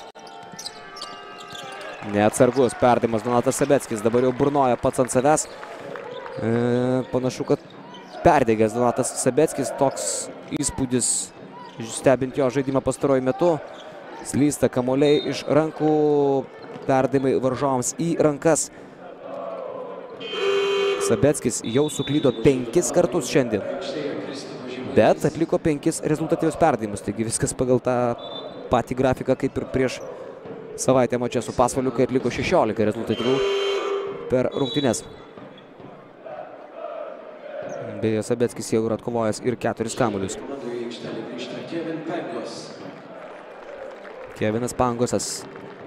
Neatsargus perdavimas Donatas Sabeckis, dabar jau burnoja pats ant savęs. E, panašu, kad perdegęs Donatas Sabeckis, toks įspūdis stebint jo žaidimą pastaruoju metu. Slysta kamuoliai iš rankų, perdavimai varžovams į rankas. Sabeckis jau suklydo penkis kartus šiandien, bet atliko penkis rezultatyvius perdavimus, taigi viskas pagal tą patį grafiką kaip ir prieš savaitę mače su Pasvaliu, kai atliko šešiolika rezultatyvių per rungtynes. Beje, Sabeckis jau yra atkovojęs ir keturis kamuolius. Kevinas Pangosas.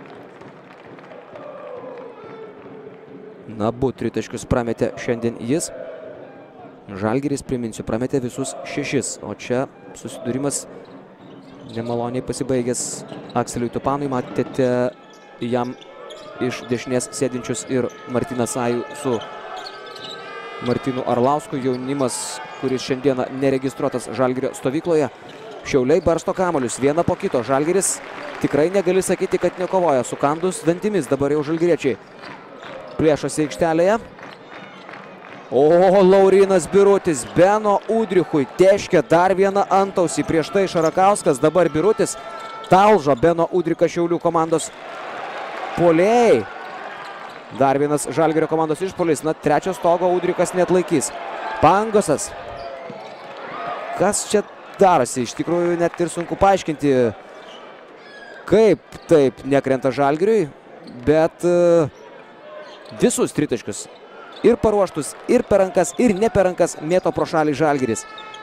Na, abu tritaškius prametė šiandien jis. Žalgiris, priminsiu, prametė visus šešis, o čia susidūrimas nemaloniai pasibaigęs Akseliui Tupanui. Matėte jam iš dešinės sėdinčius ir Martyną Sajų su Martynu Arlausku. Jaunimas, kuris šiandieną neregistruotas Žalgirio stovykloje. Šiauliai barsto kamuolius vieną po kito. Žalgiris tikrai negali sakyti, kad nekovoja. Sukandus dantimis dabar jau žalgiriečiai plėšosi aikštelėje. O, Laurynas Birutis Beno Udrichui teškia dar vieną antausį. Prieš tai Šarakauskas, dabar Birutis talžo Beno Udriką Šiaulių komandos puolėjai. Dar vienas Žalgirio komandos išpuolis. Na, trečio stogo Udrikas neatlaikys. Pangosas. Kas čia darosi? Iš tikrųjų net ir sunku paaiškinti, kaip taip nekrenta Žalgiriui, bet uh, visus tritaškius ir paruoštus, ir per rankas, ir ne per rankas mėto pro šalį Žalgiris.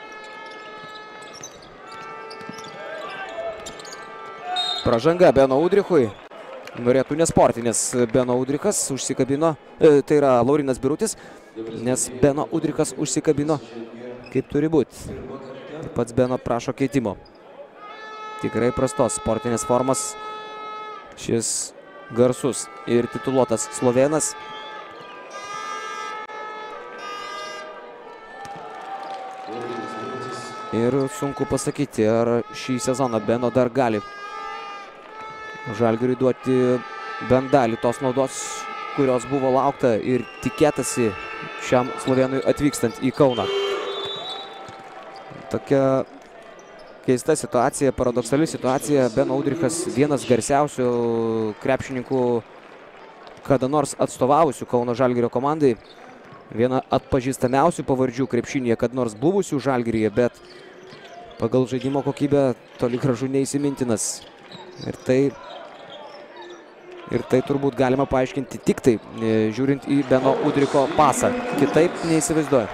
Pražanga Beno Udrichui. Norėtų nesportinis Beno Udrikas užsikabino, e, tai yra Laurynas Birutis, nes Beno Udrikas užsikabino kaip turi būti. Pats Beno prašo keitimo. Tikrai prastos sportinės formas šis garsus ir tituluotas slovėnas. Ir sunku pasakyti, ar šį sezoną Beno dar gali Žalgiriui duoti bent dalį tos naudos, kurios buvo laukta ir tikėtasi šiam slovėnui atvykstant į Kauną. Tokia keista situacija, paradoksali situacija. Beno Udrichas vienas garsiausių krepšininkų kada nors atstovavusių Kauno Žalgirio komandai. Viena atpažįstamiausių pavardžių krepšinėje kad nors buvusių Žalgiryje, bet pagal žaidimo kokybę toli gražu neįsimintinas. Ir tai, ir tai turbūt galima paaiškinti tik taip, žiūrint į Beno Udriko pasą. Kitaip neįsivaizduoju.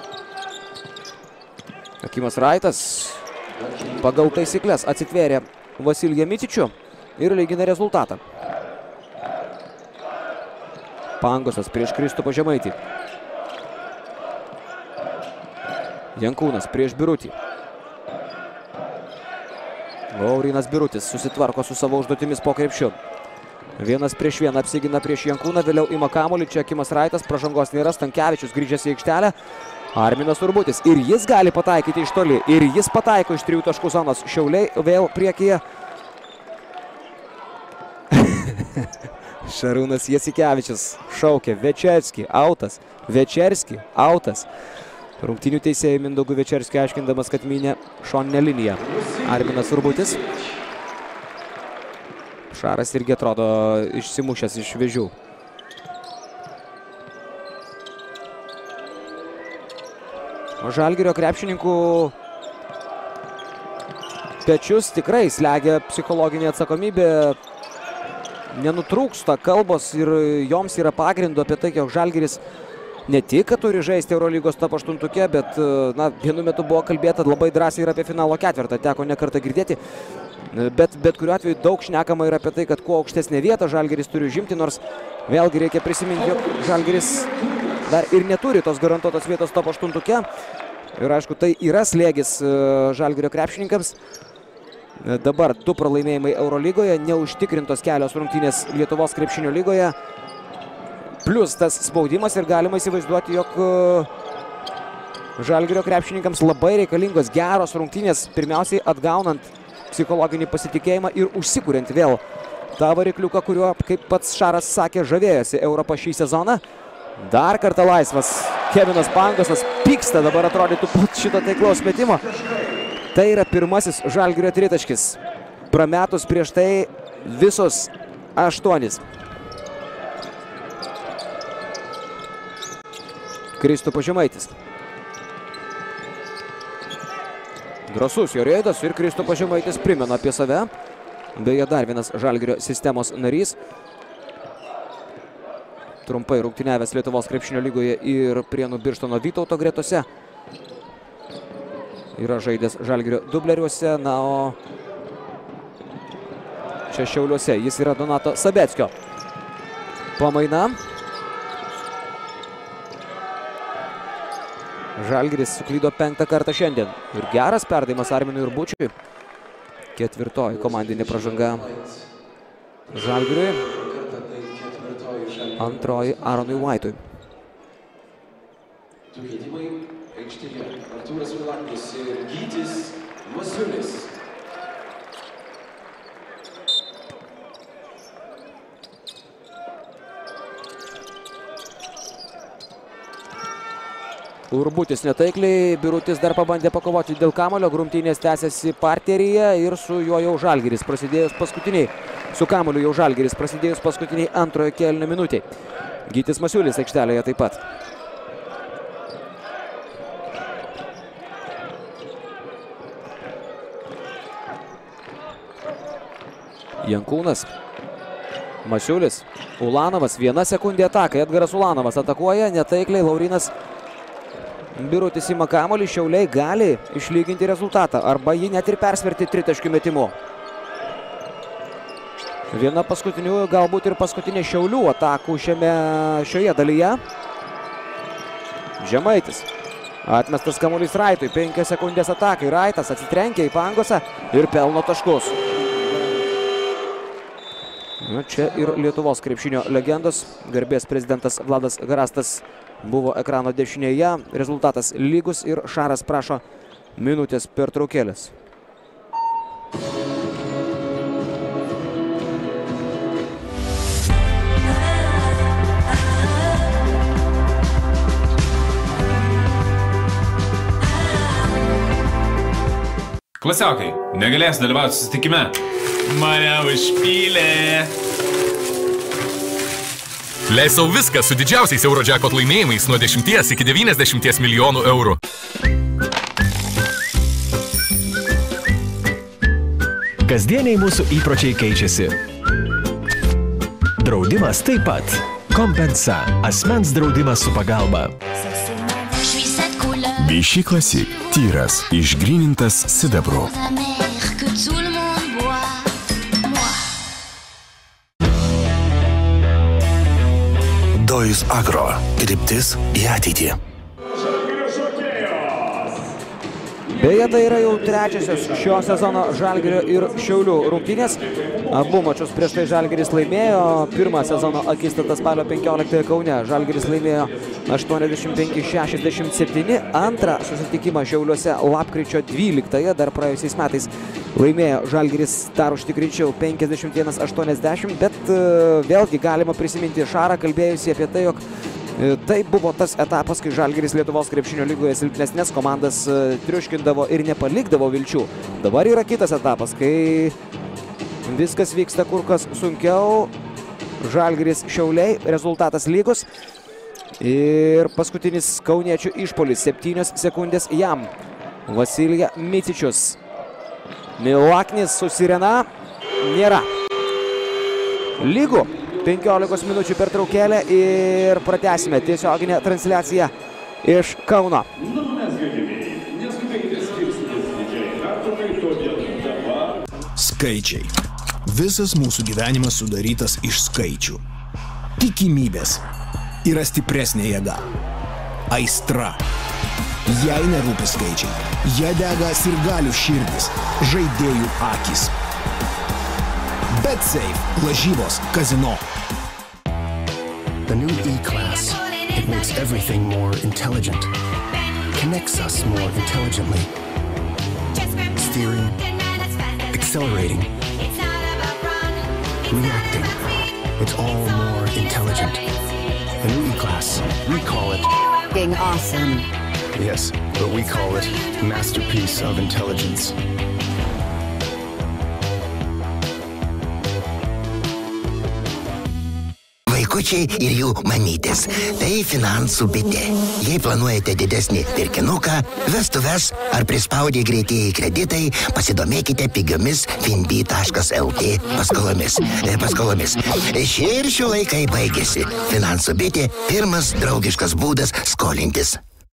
Akimas Raitas pagal taisyklės atsitvėrė Vasilija Micičiu ir lygina rezultatą. Pangosas prieš Kristupą Žemaitį. Jankūnas prieš Birutį. Laurynas Birutis susitvarko su savo užduotimis po krepšiu. Vienas prieš vieną apsigina prieš Jankūną, vėliau ima kamuolį, čia Kimas Raitas, pražangos nėra, Stankevičius grįžęs į aikštelę. Arminas Urbutis ir jis gali pataikyti iš toli ir jis pataiko iš trijų taškų zonos. Šiauliai vėl priekyje. Šarūnas Jasikevičius šaukia Večerskį, autas, Večerskį, autas. Rungtynių teisėjai Mindaugui Večerskį aiškindamas, kad mynė šoninę liniją. Arminas Urbutis. Šaras irgi atrodo išsimušęs iš vėžių. Žalgirio krepšininkų pečius tikrai slegia psichologinė atsakomybė. Nenutrūksta kalbos ir joms yra pagrindo apie tai, jog Žalgiris ne tik, kad turi žaisti Eurolygos top aštuntuke, bet na, vienu metu buvo kalbėta labai drąsiai ir apie finalo ketvirtą, teko ne kartą girdėti. Bet, bet kuriuo atveju daug šnekama ir apie tai, kad kuo aukštesnė vieta Žalgiris turi užimti, nors vėlgi reikia prisiminti, jog Žalgiris dar ir neturi tos garantuotos vietos top aštuntuke. Ir aišku, tai yra slėgis Žalgirio krepšininkams. Dabar du pralaimėjimai Eurolygoje, neužtikrintos kelios rungtynės Lietuvos krepšinio lygoje. Plius tas spaudimas ir galima įsivaizduoti, jog Žalgirio krepšininkams labai reikalingos geros rungtynės, pirmiausiai atgaunant psichologinį pasitikėjimą ir užsikuriant vėl tą varikliuką, kuriuo, kaip pats Šaras sakė, žavėjosi Europą šį sezoną. Dar kartą laisvas Kevinas Pangosas, pyksta dabar atrodytų po šito taiklaus metimo. Tai yra pirmasis Žalgirio tritaškis. Prametus prieš tai visus aštuonis. Kristupas Žemaitis. Drąsus jo reidas ir Kristupas Žemaitis primena apie save. Beje, dar vienas Žalgirio sistemos narys. Trumpai rungtyniavęs Lietuvos krepšinio lygoje ir Prienų Birštono Vytauto gretose. Yra žaidęs Žalgirio dubleriuose, na o čia Šiauliuose jis yra Donato Sabeckio pamaina. Žalgiris suklydo penktą kartą šiandien. Ir geras perdavimas Arminui Urbučiui. Ketvirtoji komandinė pražanga Žalgiriui. Antroji Aronui Vaitui. Du keitimai aikštėje. Artūras Milaknis ir Gytis Masiulis. Urbutis netaikliai, Birutis dar pabandė pakovoti dėl kamuolio, grumtynės tęsiasi parteryje ir su juo jau Žalgiris prasidėjus paskutiniai, su kamuoliu jau Žalgiris prasidėjus paskutiniai antrojo kėlinio minutei. Gytis Masiulis aikštelėje taip pat. Jankūnas, Masiulis, Ulanovas, viena sekundė atakai, Edgaras Ulanovas atakuoja, netaikliai Laurynas Birutis ima kamuolį, Šiauliai gali išlyginti rezultatą arba jį net ir persverti tritaškių metimu. Viena paskutinių, galbūt ir paskutinė Šiaulių atakų šiame, šioje dalyje. Žemaitis. Atmestas kamuolys Raitui, penkios sekundės atakai. Raitas atsitrenkia į Pangosą ir pelno taškus. Na, čia ir Lietuvos krepšinio legendos. Garbės prezidentas Vladas Garastas buvo ekrano dešinėje. Rezultatas lygus ir Šaras prašo minutės pertraukėlės. Klasiokai, negalės dalyvauti susitikime. Mane užpylė. Leis sau viską su didžiausiais Eurojackpot laimėjimais nuo dešimties iki devyniasdešimties milijonų eurų. Kasdieniai mūsų įpročiai keičiasi. Draudimas taip pat. Kompensa. Asmens draudimas su pagalba. Vichy Classic. Tyras, išgrynintas sidabru. Dojus Agro. Kryptis į ateitį. Beje, tai yra jau trečiosios šio sezono Žalgirio ir Šiaulių rungtynės. Abu mačius prieš tai Žalgiris laimėjo. Pirmą sezono akistatą spalio penkioliktąją Kaune Žalgiris laimėjo aštuoniasdešimt penki šešiasdešimt septyni. Antrą susitikimą Šiauliuose lapkričio dvyliktąją dar praėjusiais metais laimėjo Žalgiris dar užtikrinčiau penkiasdešimt vienas aštuoniasdešimt. Bet uh, vėlgi galima prisiminti Šarą, kalbėjusi apie tai, jog tai buvo tas etapas, kai Žalgiris Lietuvos krepšinio lygoje silpnesnės komandas triuškindavo ir nepalikdavo vilčių. Dabar yra kitas etapas, kai viskas vyksta kur kas sunkiau. Žalgiris Šiauliai, rezultatas lygus. Ir paskutinis kauniečių išpuolis, septynios sekundės jam. Vasilija Micičius. Milaknis su sirena nėra. Lygų. penkiolikos minučių pertraukėlė ir pratęsime tiesioginę transliaciją iš Kauno. Skaičiai. Visas mūsų gyvenimas sudarytas iš skaičių. Tikimybės yra stipresnė jėga. Aistra. Jei nerūpi skaičiai, jie dega sirgalių širdis, žaidėjų akis. BetSafe. Lažybos. Kazino. The new E-Class. It makes everything more intelligent. Connects us more intelligently. Steering. Accelerating. Reacting. It's all more intelligent. The new E-Class. We call it... Being awesome. Yes, but we call it Masterpiece of Intelligence. Vaikučiai ir jų mamytės. Tai finansų bitė. Jei planuojate didesnį pirkinuką, vestuves ar prispaudę greitieji kreditai, pasidomėkite pigiomis finbi taškas lt paskolomis. paskolomis. Šie ir šių laikai baigėsi. Finansų bitė – pirmas draugiškas būdas skolintis.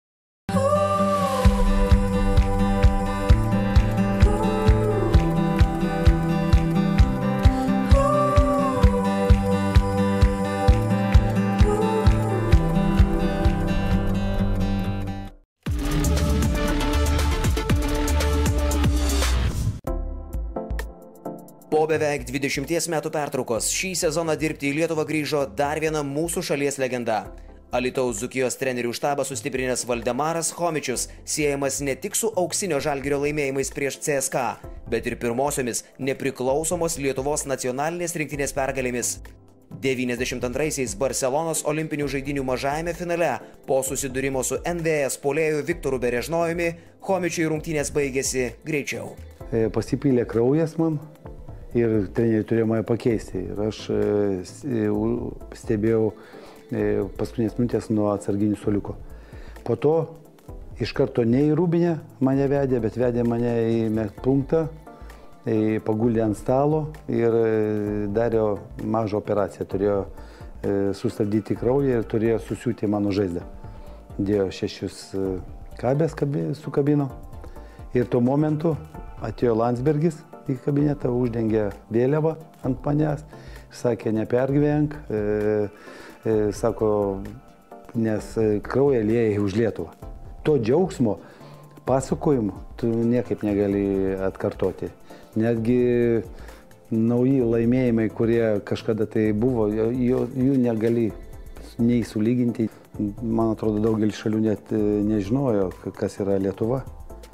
Po beveik dvidešimties metų pertraukos šį sezoną dirbti į Lietuvą grįžo dar viena mūsų šalies legenda. Alytaus Dzūkijos trenerių štabą sustiprinęs Valdemaras Chomičius siejamas ne tik su auksinio Žalgirio laimėjimais prieš C S K A, bet ir pirmosiomis nepriklausomos Lietuvos nacionalinės rinktinės pergalėmis. devyniasdešimt antraisiais Barselonos olimpinių žaidynių mažajame finale po susidūrimo su N V S puolėju Viktoru Berežnojumi Chomičiui rungtynės baigėsi greičiau. Pasipylė kraujas man. Ir treneriai turėjo mane pakeisti. Ir aš stebėjau paskutinės minutės nuo atsarginių suoliuko. Po to iš karto ne į rūbinę mane vedė, bet vedė mane į medpunktą, paguldė ant stalo ir darė mažą operaciją. Turėjo sustabdyti kraują ir turėjo susiūti mano žaizdą. Dėjo šešius kabės sukabino. Ir tuo momentu atėjo Landsbergis į kabinetą, uždengė vėliavą ant manęs, sakė, nepergyvenk, e, e, sako, nes kraują lieja už Lietuvą. To džiaugsmo, pasakojimo, tu niekaip negali atkartoti. Netgi nauji laimėjimai, kurie kažkada tai buvo, jų, jų negali nei sulyginti. Man atrodo, daugelis šalių net nežinojo, kas yra Lietuva.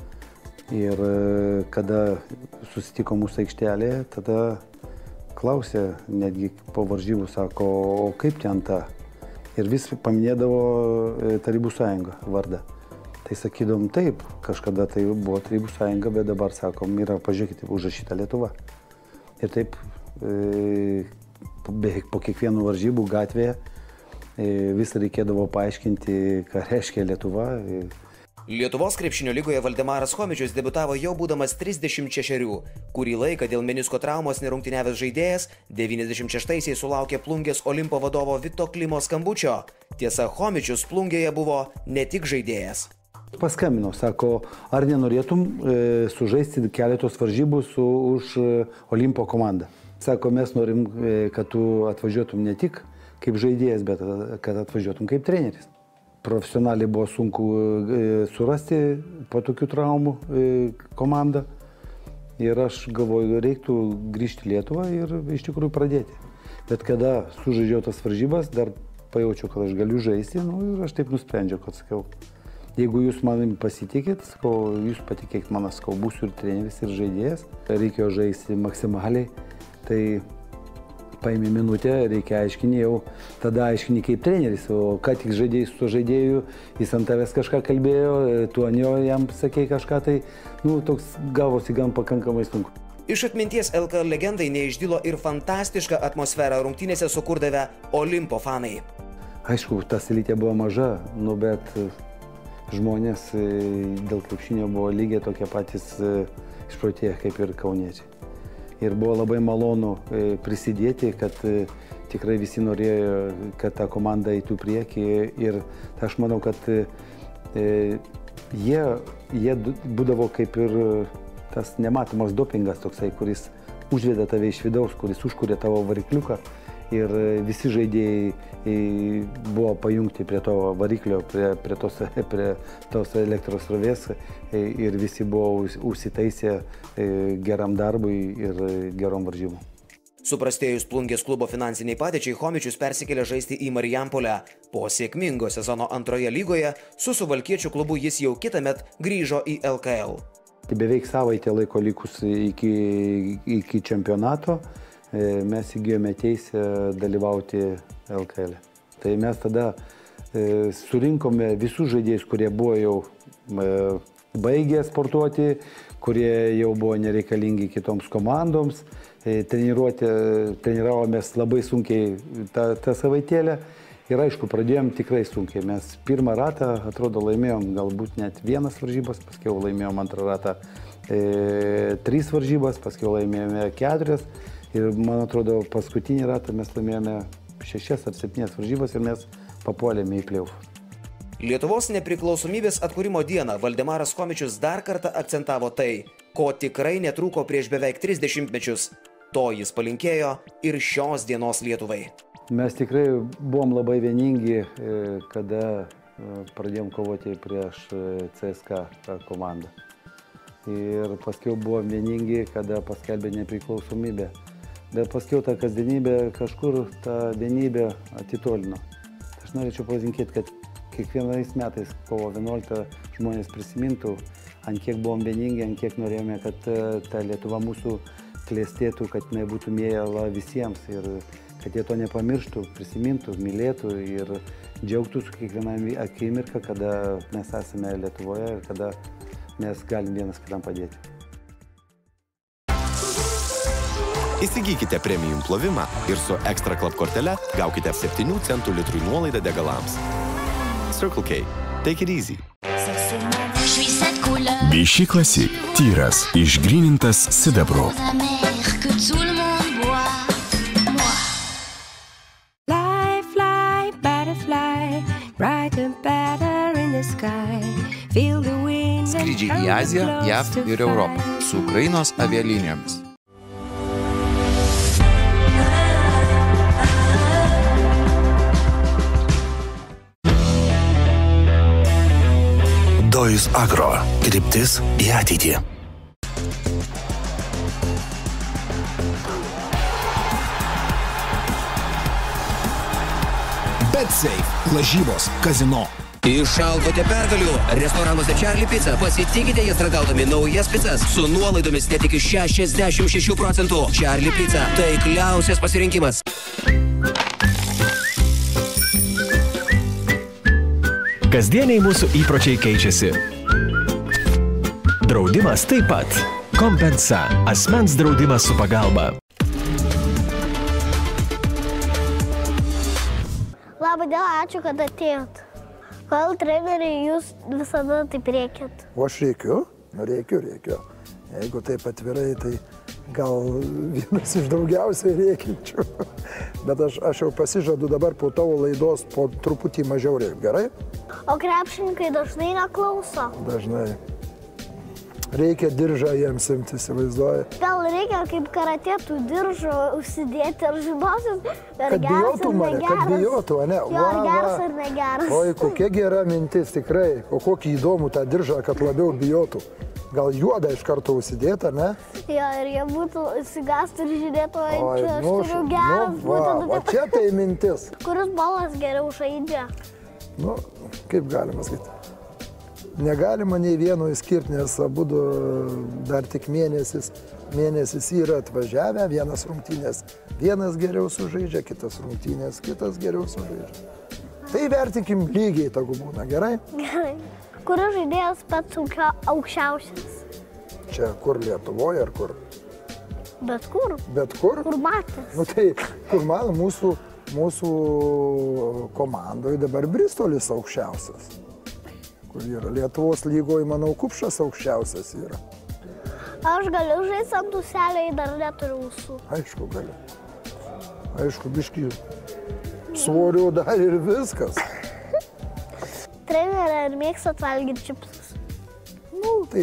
Ir kada susitiko mūsų aikštelėje, tada klausė, netgi po varžybų, sako, o kaip ten ta? Ir vis paminėdavo Tarybų sąjungą vardą. Tai sakydom, taip, kažkada tai buvo Tarybų sąjunga, bet dabar, sakom, yra, pažiūrėkite, užrašyta Lietuva. Ir taip, beveik po kiekvienų varžybų gatvėje vis reikėdavo paaiškinti, ką reiškia Lietuva. Lietuvos krepšinio lygoje Valdemaras Chomičius debiutavo jau būdamas trisdešimt šešerių. Kurį laiką dėl menisko traumos nerungtyniavęs žaidėjas devyniasdešimt šeštaisiais sulaukė Plungės Olimpo vadovo Vito Klimo skambučio. Tiesa, Chomičius Plungėje buvo ne tik žaidėjas. Paskambinau, sako, ar nenorėtum e, sužaisti keletos varžybų su, už e, Olimpo komandą. Sako, mes norim, e, kad tu atvažiuotum ne tik kaip žaidėjas, bet kad atvažiuotum kaip treneris. Profesionaliai buvo sunku surasti po tokių traumų komandą. Ir aš galvoju, reiktų grįžti į Lietuvą ir iš tikrųjų pradėti. Bet kada sužaidžiau tas varžybas, dar pajaučiau, kad aš galiu žaisti, nu, ir aš taip nusprendžiau, kad sakiau, jeigu jūs manim pasitikėt, sakau, jūs patikėkit man, sakau, būsiu ir treneris, ir žaidėjas. Reikėjo žaisti maksimaliai, tai paėmė minutę, reikia aiškinti jau, tada aiškinti kaip treneris, o ką tik žaidėjai su to žaidėju, jis ant tavęs kažką kalbėjo, tu ant jo jam sakei kažką, tai, nu, toks gavosi gan pakankamai sunku. Iš atminties L K L legendai neišdilo ir fantastišką atmosferą rungtynėse sukurdavę Olimpo fanai. Aišku, ta Silytė buvo maža, nu, bet žmonės dėl krepšinio buvo lygiai tokie patys išprotėję kaip ir kauniečiai. Ir buvo labai malonu prisidėti, kad tikrai visi norėjo, kad ta komanda eitų priekį. Ir aš manau, kad jie, jie būdavo kaip ir tas nematomas dopingas toksai, kuris užveda tave iš vidaus, kuris užkuria tavo varikliuką. Ir visi žaidėjai buvo pajungti prie to variklio, prie, prie, tos, prie tos elektros srovės ir visi buvo užsitaisę geram darbui ir gerom varžybom. Suprastėjus Plungės klubo finansiniai padėčiai, Chomičius persikėlė žaisti į Marijampolę. Po sėkmingo sezono antroje lygoje su Suvalkiečių klubu jis jau kitąmet grįžo į L K L. Beveik savaitę laiko likus iki, iki čempionato mes įgijome teisę dalyvauti L K L. Tai mes tada e, surinkome visus žaidėjus, kurie buvo jau e, baigę sportuoti, kurie jau buvo nereikalingi kitoms komandoms. E, treniravomės labai sunkiai tą, tą savaitėlę ir aišku, pradėjom tikrai sunkiai. Mes pirmą ratą, atrodo, laimėjom galbūt net vienas varžybas, paskiau laimėjom antrą ratą e, trys varžybas, paskiau laimėjome keturias. Ir, man atrodo, paskutinį ratą mes laimėjome šešias ar septynias varžybas ir mes papuolėme į play-offus. Lietuvos nepriklausomybės atkūrimo dieną Valdemaras Chomičius dar kartą akcentavo tai, ko tikrai netrūko prieš beveik tris dešimtmečius. To jis palinkėjo ir šios dienos Lietuvai. Mes tikrai buvom labai vieningi, kada pradėjom kovoti prieš C S K A komandą. Ir paskiau buvom vieningi, kada paskelbė nepriklausomybę. Bet paskiau ta kasdienybė kažkur tą vienybę atitolino. Aš norėčiau palinkėti, kad kiekvienais metais kovo vienuoliktą žmonės prisimintų, ant kiek buvom vieningi, ant kiek norėjome, kad ta Lietuva mūsų klestėtų, kad jinai būtų miela visiems ir kad jie to nepamirštų, prisimintų, mylėtų ir džiaugtųsi kiekvieną akimirką, kada mes esame Lietuvoje ir kada mes galim vienas kitam padėti. Įsigykite premium plovimą ir su Extra Club kortele gaukite septynių centų litrui nuolaidą degalams. Circle K. Take it easy. Vichy Classic. Tyras, išgrynintas sidabru. Skrydžiai į Aziją, J A V ir Europą su Ukrainos avialinijomis. Dojus Agro. Kryptis į ateitį. BetSafe. Lažybos. Kazino. Išalkote pergalių. Restoranuose Charlie Pizza. Pasitikite jas ragaudami naujas pizzas su nuolaidomis net iki šešiasdešimt šešių procentų. Charlie Pizza. Taikliausias pasirinkimas. Kasdieniai mūsų įpročiai keičiasi. Draudimas taip pat. Kompensa. Asmens draudimas su pagalba. Labai dėl, ačiū, kad atėjot. Gal treneriai jūs visada taip reikėt? O aš reikiu, reikiu, reikiu. Jeigu taip atvirai, tai gal vienas iš daugiausiai reikinčių. Bet aš, aš jau pasižadu dabar po tavo laidos po truputį mažiau reikia. Gerai? O krepšininkai dažnai neklauso? Dažnai. Reikia diržą jiems imti, įsivaizduoja. Gal reikia kaip karatėtų diržo užsidėti ir žinosim, ar kad bijotų mane, kad bijotų, ne? Jo, ar geras ar negeras. Oi, kokia gera mintis tikrai, o kokį įdomų tą diržą, kad labiau bijotų. Gal juodą iš karto užsidėti, ne? Jo, ir jie būtų įsigastų ir žiūrėtų, oi, čia aš turiu geras. Nu, va, o čia tai mintis. Kuris balas geriau žaidžia? Nu, kaip galima sakyti. Negalima nei vieno įskirti, nes abudu dar tik mėnesis, mėnesis yra atvažiavę, vienas rungtynės, vienas geriau sužaidžia, kitas rungtynės, kitas geriau sužaidžia. Tai vertinkim lygiai, tagu būna, gerai? Gerai. Kuris žaidėjas pats aukščiausias? Čia kur, Lietuvoje ar kur? Bet kur? Bet kur? Kur matęs? Nu tai, kur man, mūsų, mūsų komandoje dabar Bristolis aukščiausias. Kur yra Lietuvos lygoje, manau, Kupšas aukščiausias yra. Aš galiu žaisti ant ūseliai, dar neturiu ūsų. Aišku, galiu. Aišku, biškį svorio dar ir viskas. Trenerė, ar mėgstat valgyti čipsus? Nu, tai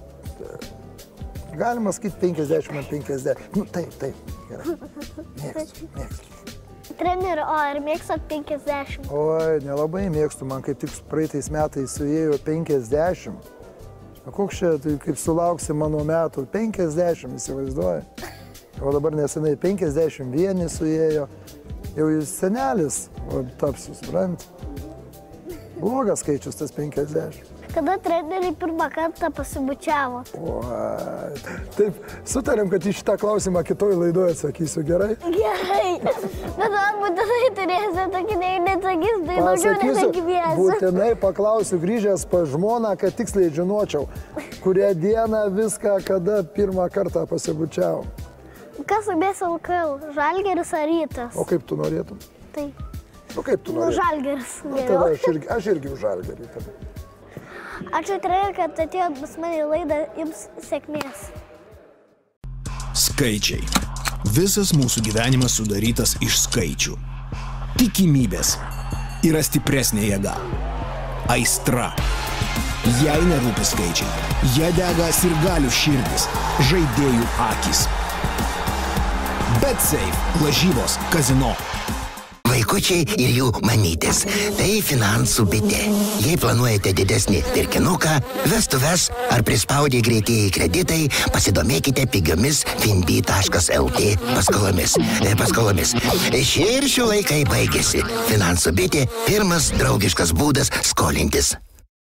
galima sakyti penkiasdešimt ant penkiasdešimt. Nu, taip, taip, gerai. Mėgstu, mėgstu. Treneri, o ar mėgstat penkiasdešimt? Oi, nelabai mėgstu, man kaip tik praeitais metais suėjo penkiasdešimt. O koks čia, tai kaip sulauksi mano metų, penkiasdešimt įsivaizduoja. O dabar nesenai penkiasdešimt vienas suėjo, jau jis senelis tapsiu, suprant. Blogas skaičius tas penkiasdešimt. Kada treneriai pirmą kartą pasibučiavo? Oi, taip, sutarėm, kad į šitą klausimą kitoj laidoje atsakysiu, gerai? Gerai, bet man būtinai turėsiu tokį neatsakys, tai daugiau nesakymėsiu. Būtinai paklausiu grįžęs pa žmoną, kad tiksliai žinočiau, kurią dieną viską, kada pirmą kartą pasibučiavo. Kas laimės L K L, Žalgiris ar Rytas? O kaip tu norėtum? Tai. O kaip tu norėtum? Nu, Žalgiris. Tada aš irgi, aš irgi už Žalgirį tada. Ačiū, treneri, kad atėjot pas mane į laidą, jums sėkmės. Skaičiai. Visas mūsų gyvenimas sudarytas iš skaičių. Tikimybės yra stipresnė jėga. Aistra. Jei nerūpi skaičiai, jie dega sirgalių širdis, žaidėjų akys. BetSafe. Lažybos. Kazino. Vaikučiai ir jų mamytės. Tai finansų bitė. Jei planuojate didesnį pirkinuką, vestuves ar prispaudė greitieji kreditai, pasidomėkite pigiomis finbi taškas lt paskolomis. paskolomis. Šie ir šių laikai baigėsi. Finansų bitė – pirmas draugiškas būdas skolintis.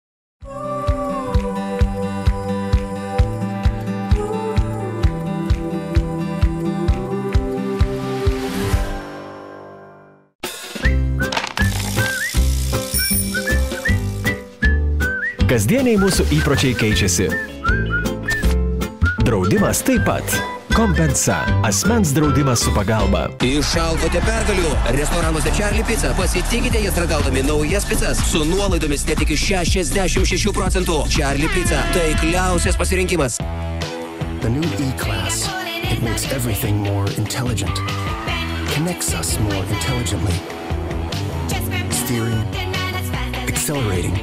Kasdieniai mūsų įpročiai keičiasi. Draudimas taip pat. Kompensa. Asmens draudimas su pagalba. Išalkote pergalių. Restoranuose Charlie Pizza. Pasitikite jas ragaudami naujas pizzas su nuolaidomis net iki šešiasdešimt šešių procentų. Charlie Pizza. Taikliausias pasirinkimas. The new E-Class. It makes everything more intelligent. Connects us more intelligently. Steering. Accelerating.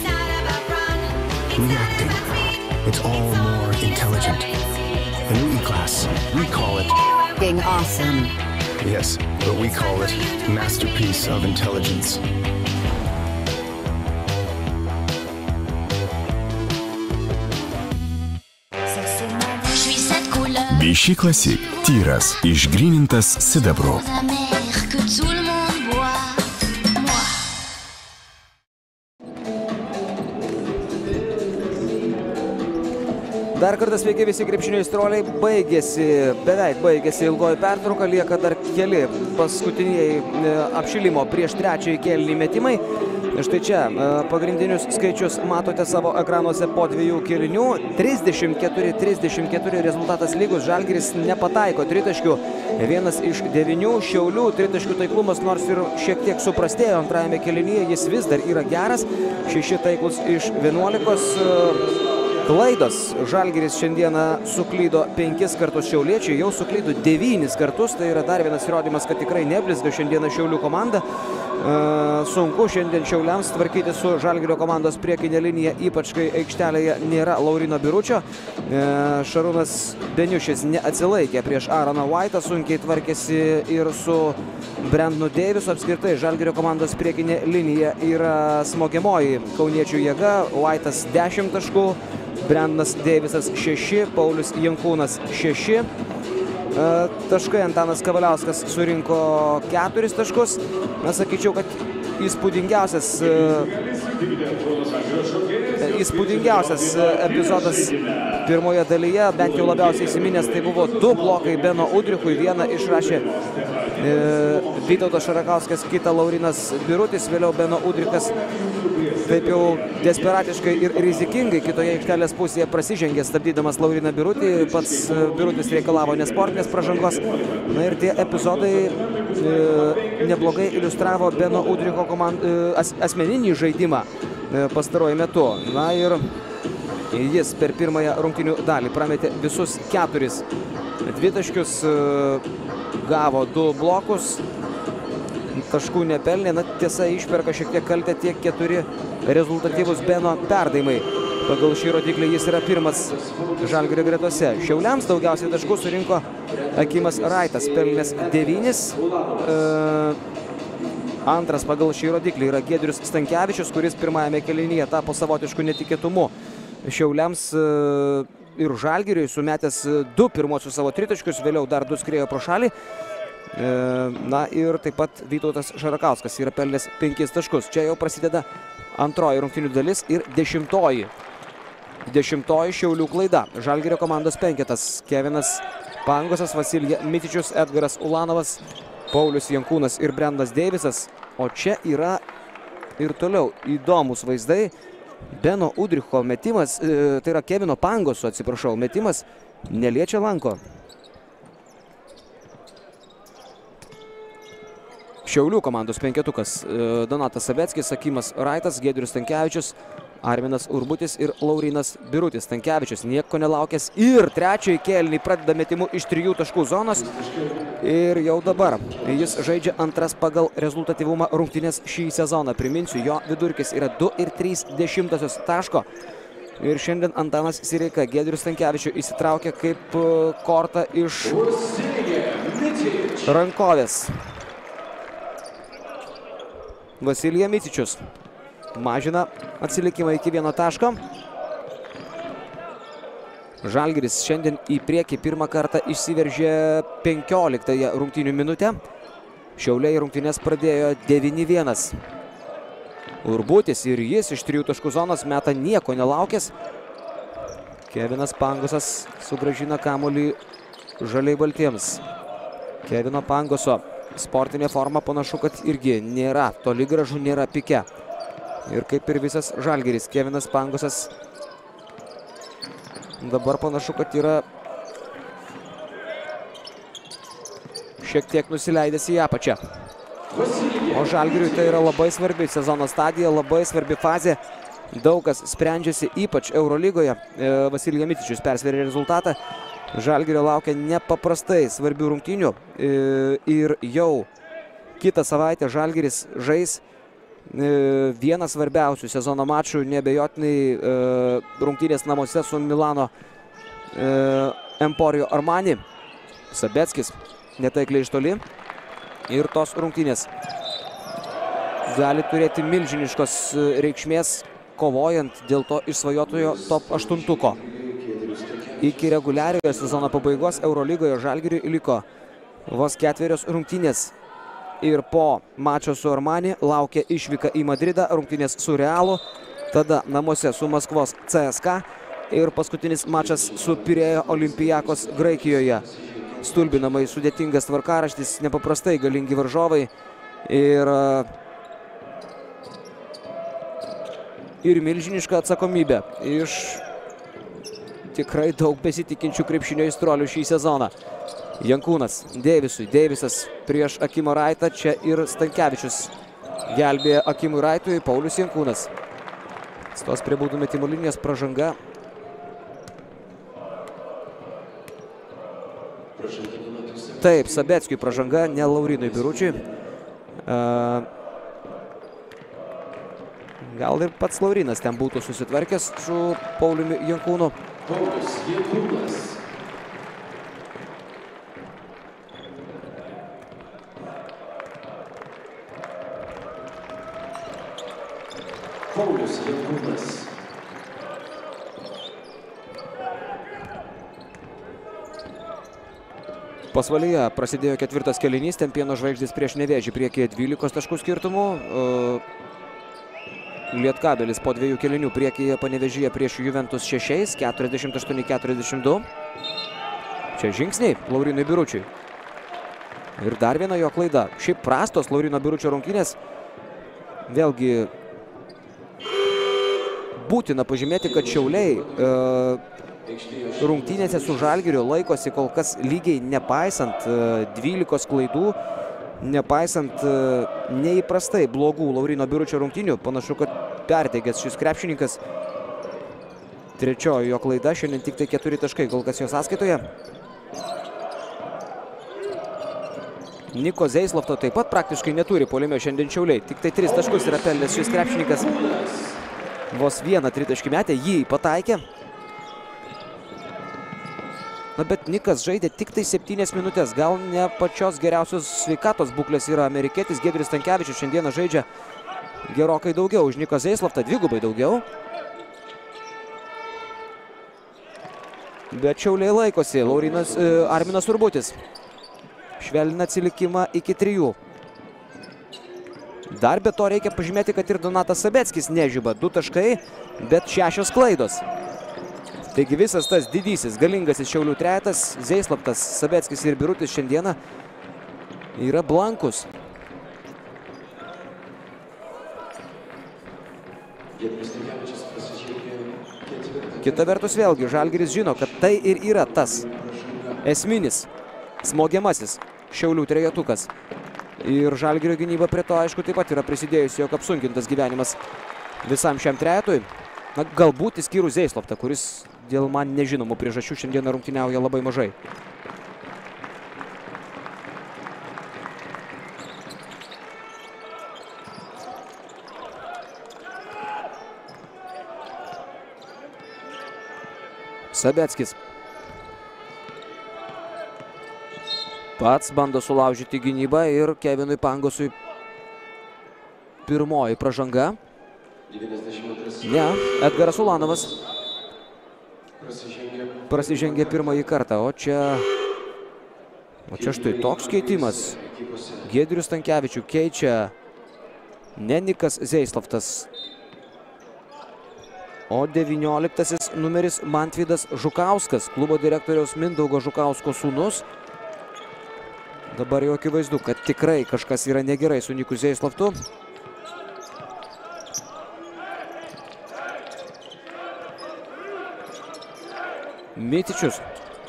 Reacting. It's all more intelligent. The new E-Class, we call it... Being awesome. Yes, but we call it Masterpiece of Intelligence. Vichy Classic. Tyras, išgrynintas sidabru. Dar kartą sveiki visi krepšinio aistruoliai, baigėsi, beveik baigėsi ilgoji pertrauka, lieka dar keli paskutiniai apšilimo prieš trečiąjį kėlinį metimai. Štai čia pagrindinius skaičius matote savo ekranuose po dviejų kėlinių. trisdešimt keturi trisdešimt keturi rezultatas lygus, Žalgiris nepataiko tritaškių. Vienas iš devynių, Šiaulių tritaškių taiklumas nors ir šiek tiek suprastėjo antrajame kėlinyje, jis vis dar yra geras. Šeši taiklus iš vienuolikos. Klaidos. Žalgiris šiandieną suklydo penkis kartus, šiauliečiai jau suklydo devynis kartus. Tai yra dar vienas įrodymas, kad tikrai neblizga šiandieną Šiaulių komanda. sunku šiandien Šiauliams tvarkyti su Žalgirio komandos priekinė linija, ypač kai aikštelėje nėra Laurino Biručio. Šarūnas Beniušis neatsilaikė prieš Aaroną White'ą, sunkiai tvarkėsi ir su Brendonu Deivisu. Apskritai Žalgirio komandos priekinė linija yra smogiamoji kauniečių jėga. White'as dešimt taškų, Brendonas Deivisas šeši, Paulius Jankūnas šeši. Taškai Antanas Kavaliauskas surinko keturis taškus. Na, sakyčiau, kad įspūdingiausias, įspūdingiausias epizodas pirmoje dalyje, bent jau labiausiai įsiminęs, tai buvo du blokai Beno Udrichui. Vieną išrašė e, Vytautas Šarakauskas, kitą Laurinas Birutis. Vėliau Beno Udrichas taip jau desperatiškai ir rizikingai kitoje aikštelės pusėje prasižengė, stabdydamas Lauriną Birutį. Pats Birutis reikalavo nesportinės pražangos. Na ir tie epizodai e, neblogai iliustravo Beno Udricho komand, e, as, asmeninį žaidimą e, pastaruoju metu. Na ir jis per pirmąją rungtynių dalį prametė visus keturis dvitaškius, e, gavo du blokus, taškų nepelnė. Na, tiesa, išperka šiek tiek kaltę tiek keturi rezultatyvus Beno perdavimai. Pagal šį rodiklį jis yra pirmas Žalgirio gretose. Šiauliams daugiausiai taškų surinko Akimas Raitas, pelnęs devynis. E, antras pagal šį rodiklį yra Giedrius Stankevičius, kuris pirmajame kėlinyje tapo savotišku netikėtumu Šiauliams e, ir Žalgiriui, sumetęs du pirmosius savo tritaškius, vėliau dar du skriejo pro šalį. Na ir taip pat Vytautas Šarakauskas yra pelnęs penkis taškus. Čia jau prasideda antroji rungtynių dalis ir dešimtoji. Dešimtoji Šiaulių klaida. Žalgirio komandos penketas: Kevinas Pangosas, Vasilija Mitičius, Edgaras Ulanovas, Paulius Jankūnas ir Brendas Deivisas. O čia yra ir toliau įdomus vaizdai. Beno Udricho metimas, e, tai yra Kevino Pangoso, atsiprašau, metimas neliečia lanko. Šiaulių komandos penketukas: Donatas Saveckis, Akimas Raitas, Giedrius Stankevičius, Arminas Urbutis ir Laurinas Birutis. Stankevičius nieko nelaukęs ir trečiąjį kėlinį pradeda metimu iš trijų taškų zonos. Ir jau dabar jis žaidžia antras pagal rezultatyvumą rungtynės šį sezoną. Priminsiu, jo vidurkis yra du ir trys dešimtosios taško. Ir šiandien Antanas Sireika Giedrius Stankevičių įsitraukia kaip kortą iš rankovės. Vasilija Mitičius mažina atsilikimą iki vieno taško. Žalgiris šiandien į priekį pirmą kartą išsiveržė penkioliktąją rungtynių minutę. Šiauliai rungtynės pradėjo devyni vienas. Urbutis ir jis iš trijų taškų zonos meta nieko nelaukęs. Kevinas Pangosas sugrąžina kamuolį žaliai baltiems. Kevino Pangoso sportinė forma panašu, kad irgi nėra, toli gražu nėra pike. Ir kaip ir visas Žalgiris, Kevinas Pangosas dabar panašu, kad yra šiek tiek nusileidęs į apačią. O Žalgiriui tai yra labai svarbi sezono stadija, labai svarbi fazė. Daug kas sprendžiasi, ypač Eurolygoje. Vasilija Mitičius persvėrė rezultatą. Žalgirio laukia nepaprastai svarbių rungtynių ir jau kitą savaitę Žalgiris žais vieną svarbiausių sezono mačų, neabejotinai rungtynės namuose su Milano Emporio Armani. Sabeckis netaikliai iš toli ir tos rungtynės gali turėti milžiniškos reikšmės, kovojant dėl to išsvajotojo top aštuntuko. Iki reguliariojo sezono pabaigos Eurolygoje Žalgiriui liko vos ketverios rungtynės. Ir po mačo su Armani laukia išvyka į Madridą, rungtynės su Realu, tada namuose su Maskvos C S K ir paskutinis mačas su Pirėjo Olympiakos Graikijoje. Stulbinamai sudėtingas tvarkaraštis, nepaprastai galingi varžovai ir, ir milžiniška atsakomybė iš tikrai daug besitikinčių krepšinio aistruolių šį sezoną. Jankūnas Deivisui, Deivisas prieš Akimą Raitą, čia ir Stankevičius gelbėja Akimui Raitui, Paulius Jankūnas. Stos prie baudų metimo linijos, pražanga. Taip, Sabeckiui pražanga, ne Laurinui Biručiui. Gal ir pats Laurynas ten būtų susitvarkęs su Pauliumi Jankūnu. Paulius Jankūnas. Paulius Jankūnas. Pasvalyje prasidėjo ketvirtas kėlinys, ten Pieno Žvaigždės prieš Nevėžį priekyje dvylikos taškų skirtumų. Lietkabelis po dviejų kėlinių priekyje Panevėžyje prieš Juventus šešiais, keturiasdešimt aštuoni keturiasdešimt du. Čia žingsniai Laurinui Biručiui. Ir dar viena jo klaida. Šiaip prastos Laurino Biručio rungtynės. Vėlgi būtina pažymėti, kad Šiauliai e, rungtynėse su Žalgiriu laikosi kol kas lygiai nepaisant dvylikos klaidų, nepaisant neįprastai blogų Laurino Biručio rungtynių. Panašu, kad perteikęs šis krepšininkas. Trečioji jo klaida, šiandien tik tai keturi taškai kol kas jo sąskaitoje. Niko Zeislovto taip pat praktiškai neturi puolime šiandien Šiauliai. Tik tai tris taškus yra pelnęs šis krepšininkas. Vos vieną tritaškį metė, jį pataikė. Na, bet Nikas žaidė tik tai septynias minutės. Gal ne pačios geriausios sveikatos būklės yra amerikietis. Giedrius Stankevičius šiandieną žaidžia gerokai daugiau. Už Niko Zeislovtą dvigubai daugiau. Bet Šiauliai laikosi. Laurinas, e, Arminas Urbutis švelnina atsilikimą iki trijų. Dar be to reikia pažymėti, kad ir Donatas Sabeckis nežiba. Du taškai, bet šešios klaidos. Taigi visas tas didysis, galingasis Šiaulių trejetas, Zeislovtas, Sabeckis ir Birutis šiandieną yra blankus. Kita vertus vėlgi, Žalgiris žino, kad tai ir yra tas esminis, smogiamasis Šiaulių trejetukas. Ir Žalgirio gynyba prie to, aišku, taip pat yra prisidėjusi, jog apsunkintas gyvenimas visam šiam trejetui. Na, galbūt išskyrus Zeislovtą, kuris dėl man nežinomų priežasčių šiandieną rungtyniauja labai mažai. Sabeckis. Pats bando sulaužyti gynybą ir Kevinui Pangosui pirmoji pražanga. Ne, Edgaras Ulanovas prasižengė pirmąjį kartą, o čia, o čia štai toks keitimas. Giedrius Stankevičių keičia ne Nikas Zeislovtas, o devynioliktasis numeris Mantvydas Žukauskas, klubo direktoriaus Mindaugo Žukausko sūnus. Dabar jau akivaizdu, kad tikrai kažkas yra negerai su Niku Zeislovtu. Mitičius.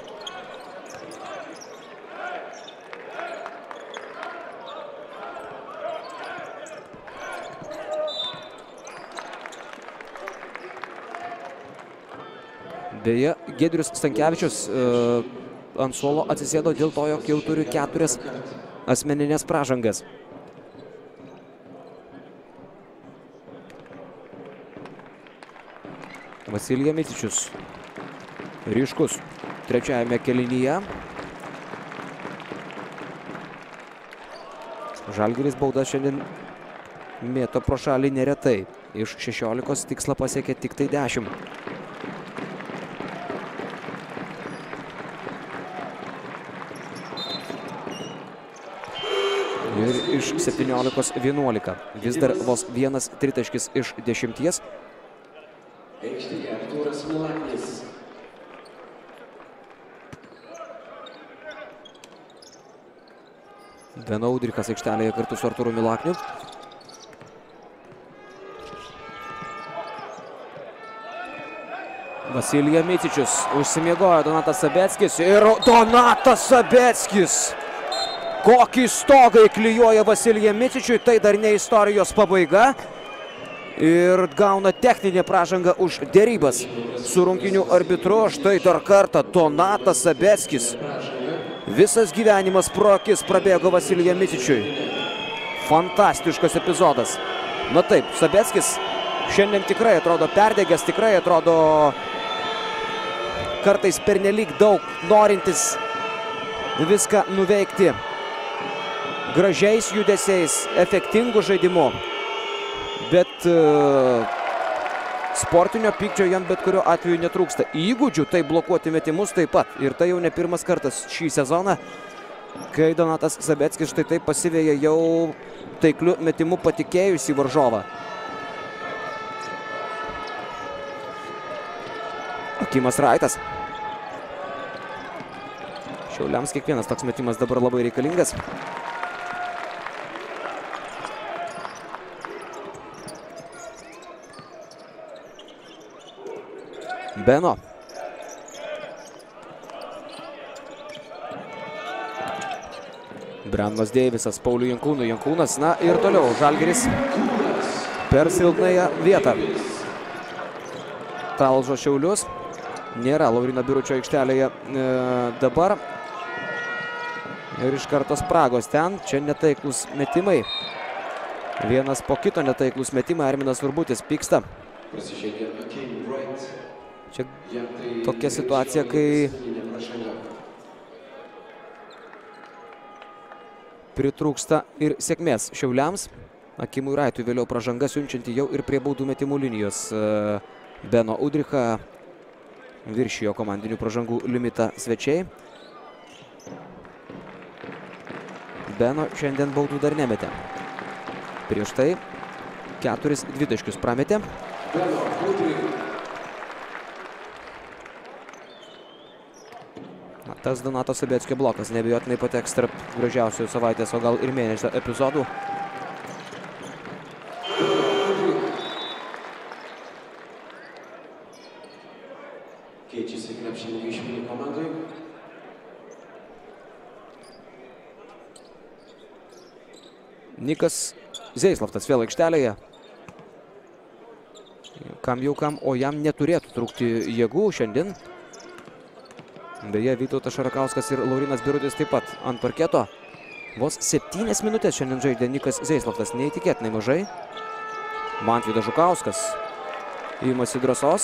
Beje, Giedrius Stankevičius uh, ant suolo atsisėdo dėl to, jog jau turi keturias asmeninės pražangas. Vasilija Mitičius. Ryškus trečiajame kėlinyje. Žalgiris baudas šiandien mėto pro šalį neretai. Iš šešiolikos tikslą pasiekė tik tai dešimt. Ir iš septyniolikos vienuolika. Vis dar vos vienas tritaškis iš dešimties. Aikštėje Artūras Milaknis. Benaudrikas aikštelėje kartu su Artūru Milakniu. Vasilija Mitičius. Užsimiegojo Donatas Sabeckis. Ir Donatas Sabeckis! Kokį stogą įklijuoja Vasilija Mitičiui. Tai dar ne istorijos pabaiga. Ir gauna techninę pražangą už derybas su rungtynių arbitru. Štai dar kartą Donatas Sabeckis. Visas gyvenimas pro akis prabėgo Vasilija Mitičiui. Fantastiškas epizodas. Na taip, Sabeckis šiandien tikrai atrodo perdegęs, tikrai atrodo kartais pernelyg daug norintis viską nuveikti gražiais judesiais, efektingų žaidimų. Bet uh, sportinio pykčio jam bet kurio atveju netrūksta. Įgūdžių tai blokuoti metimus taip pat. Ir tai jau ne pirmas kartas šį sezoną, kai Donatas Sabeckis štai taip pasivėja jau taikliu metimu patikėjusį varžovą. Akimas Raitas. Šiauliams kiekvienas toks metimas dabar labai reikalingas. Beno. Brendonas Deivisas Pauliui Jankūnui. Jankūnas, na ir toliau Žalgiris per silpnąją vietą talžo Šiaulius. Nėra Lauryno Biručio aikštelėje e, dabar. Ir iš karto spragos ten. Čia netaiklus metimai. Vienas po kito netaiklus metimai. Arminas Urbutis pyksta. Čia tokia situacija, kai pritrūksta ir sėkmės Šiauliams. Akimui Raitui vėliau pražanga siunčianti jau ir prie baudų metimų linijos. Beno Udricha viršijo komandinių pražangų limitą svečiai. Beno šiandien baudų dar nemetė. Prieš tai keturis dvitaškius prametė. Na, tas Donato Sabeckio blokas neabejotinai pateks tarp gražiausių savaitės, o gal ir mėnesio epizodų. Keičiasi krepšininkai Šiaulių komandai. Nikas Zeislovtas vėl aikštelėje. Kam jau kam, o jam neturėtų trūkti jėgų šiandien. Beje, Vytautas Šarakauskas ir Laurinas Birutis taip pat ant parketo. Vos septynias minutės šiandien žaidė Nikas Zeislovtas. Neįtikėtinai mažai. Mantvydas Žukauskas imasi drąsos.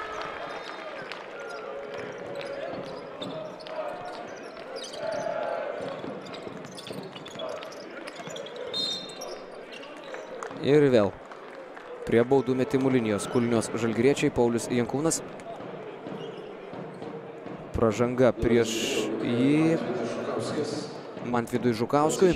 Ir vėl prie baudų metimų linijos kulnios žalgiriečiai. Paulius Jankūnas. Pražanga prieš jį Mantvydui Žukauskui.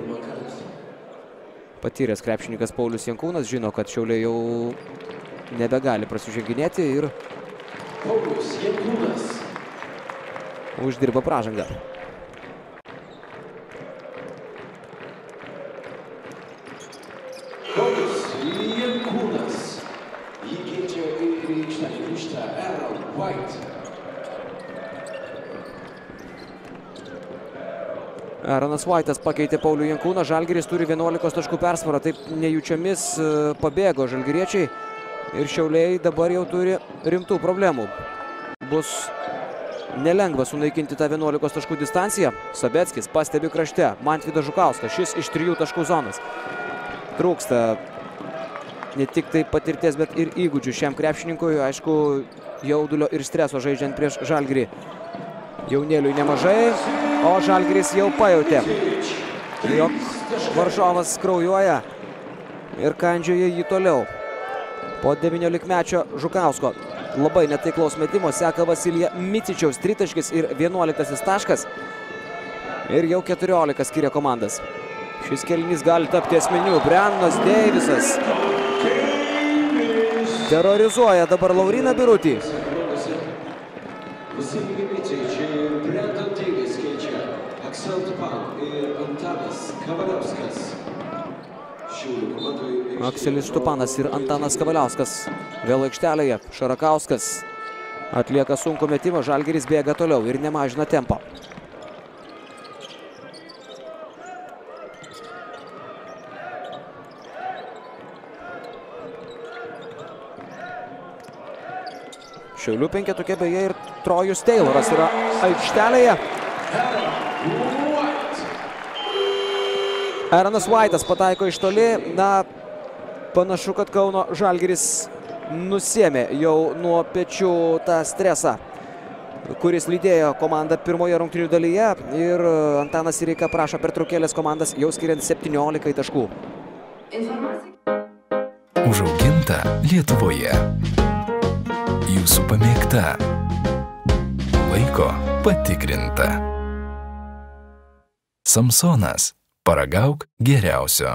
Patyręs krepšininkas Paulius Jankūnas žino, kad Šiauliai jau nebegali prasiženginėti ir Paulius Jankūnas uždirba pražangą. Paulius Jankūnas. Jį keičia ir į aikštelę grįžta Aaron White. Aaronas White'as pakeitė Paulių Jankūną. Žalgiris turi vienuolikos taškų persvarą. Taip nejučiomis pabėgo žalgiriečiai. Ir Šiauliai dabar jau turi rimtų problemų. Bus nelengva sunaikinti tą vienuolikos taškų distanciją. Sabeckis pastebi krašte Mantvydą Žukauską. Šis iš trijų taškų zonos. Trūksta ne tik tai patirties, bet ir įgūdžių šiam krepšininkui. Aišku, jaudulio ir streso žaidžiant prieš Žalgirį. Jaunėliui nemažai, o Žalgiris jau pajautė, jog varžovas kraujuoja ir kandžioja jį toliau. Po devyniolikmečio Žukausko labai netaiklaus metimo seka Vasilija Micičiaus tritaškis ir vienuoliktasis taškas. Ir jau keturiolika skiria komandas. Šis kėlinys gali tapti esminiu. Brendonas Deivisas terorizuoja dabar Lauriną Birutį. Vasilija Micičius ir Brendan Davis keičia Aksel Tupan ir Antanas Kavaliauskas. Šiaulių komandai Akselis Tupanas ir Antanas Kavaliauskas vėl aikštelėje. Šarakauskas atlieka sunkų metimą. Žalgiris bėga toliau ir nemažina tempo. Šiaulių penketuke beje ir Trojus Tayloras yra aikštelėje. Aaronas White'as pataiko iš toli. Na, Panašu, kad Kauno Žalgiris nusėmė jau nuo pečių tą stresą, kuris lydėjo komandą pirmoje rungtynių dalyje. Ir Antanas Sireika prašo pertraukėlės komandas, jau skiriant septyniolika taškų. Užauginta Lietuvoje. Jūsų pamėgta. Laiko patikrinta. Samsonas. Paragauk geriausio.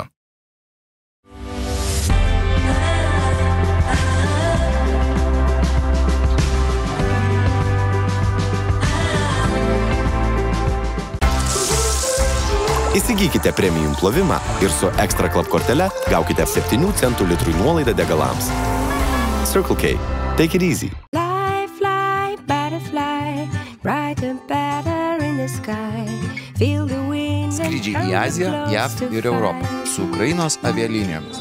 Įsigykite premium plovimą ir su Extra Club kortele gaukite septynių centų litrui nuolaidą degalams. Circle K. Take it easy. Fly, fly, butterfly, brighter, better in the sky. Feel the wind. Skrydžiai į Aziją, J A V ir Europą su Ukrainos avialinijomis.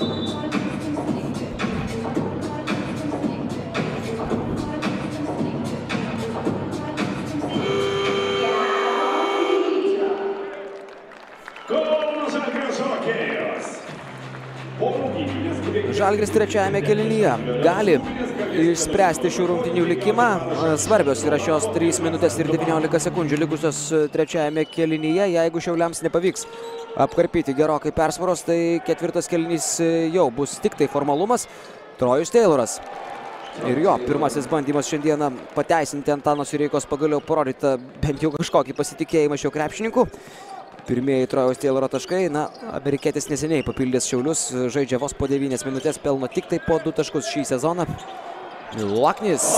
Žalgiris trečiajame kėlinyje gali išspręsti šių rungtynių likimą. Svarbios yra šios trys minutės ir devyniolika sekundžių likusios trečiajame kėlinyje. Jeigu Šiauliams nepavyks apkarpyti gerokai persvaros, tai ketvirtas kėlinys jau bus tik tai formalumas. Trojus Tayloras. Ir jo pirmasis bandymas šiandieną pateisinti Antano Sireikos pagaliau parodyta bent jau kažkokį pasitikėjimą šio krepšininkų. Pirmieji Trojaus Tayloro taškai. Na, amerikietis neseniai papildęs Šiaulius, žaidžia vos po devynias minutės, pelno tik tai po du taškus šį sezoną. Milaknis.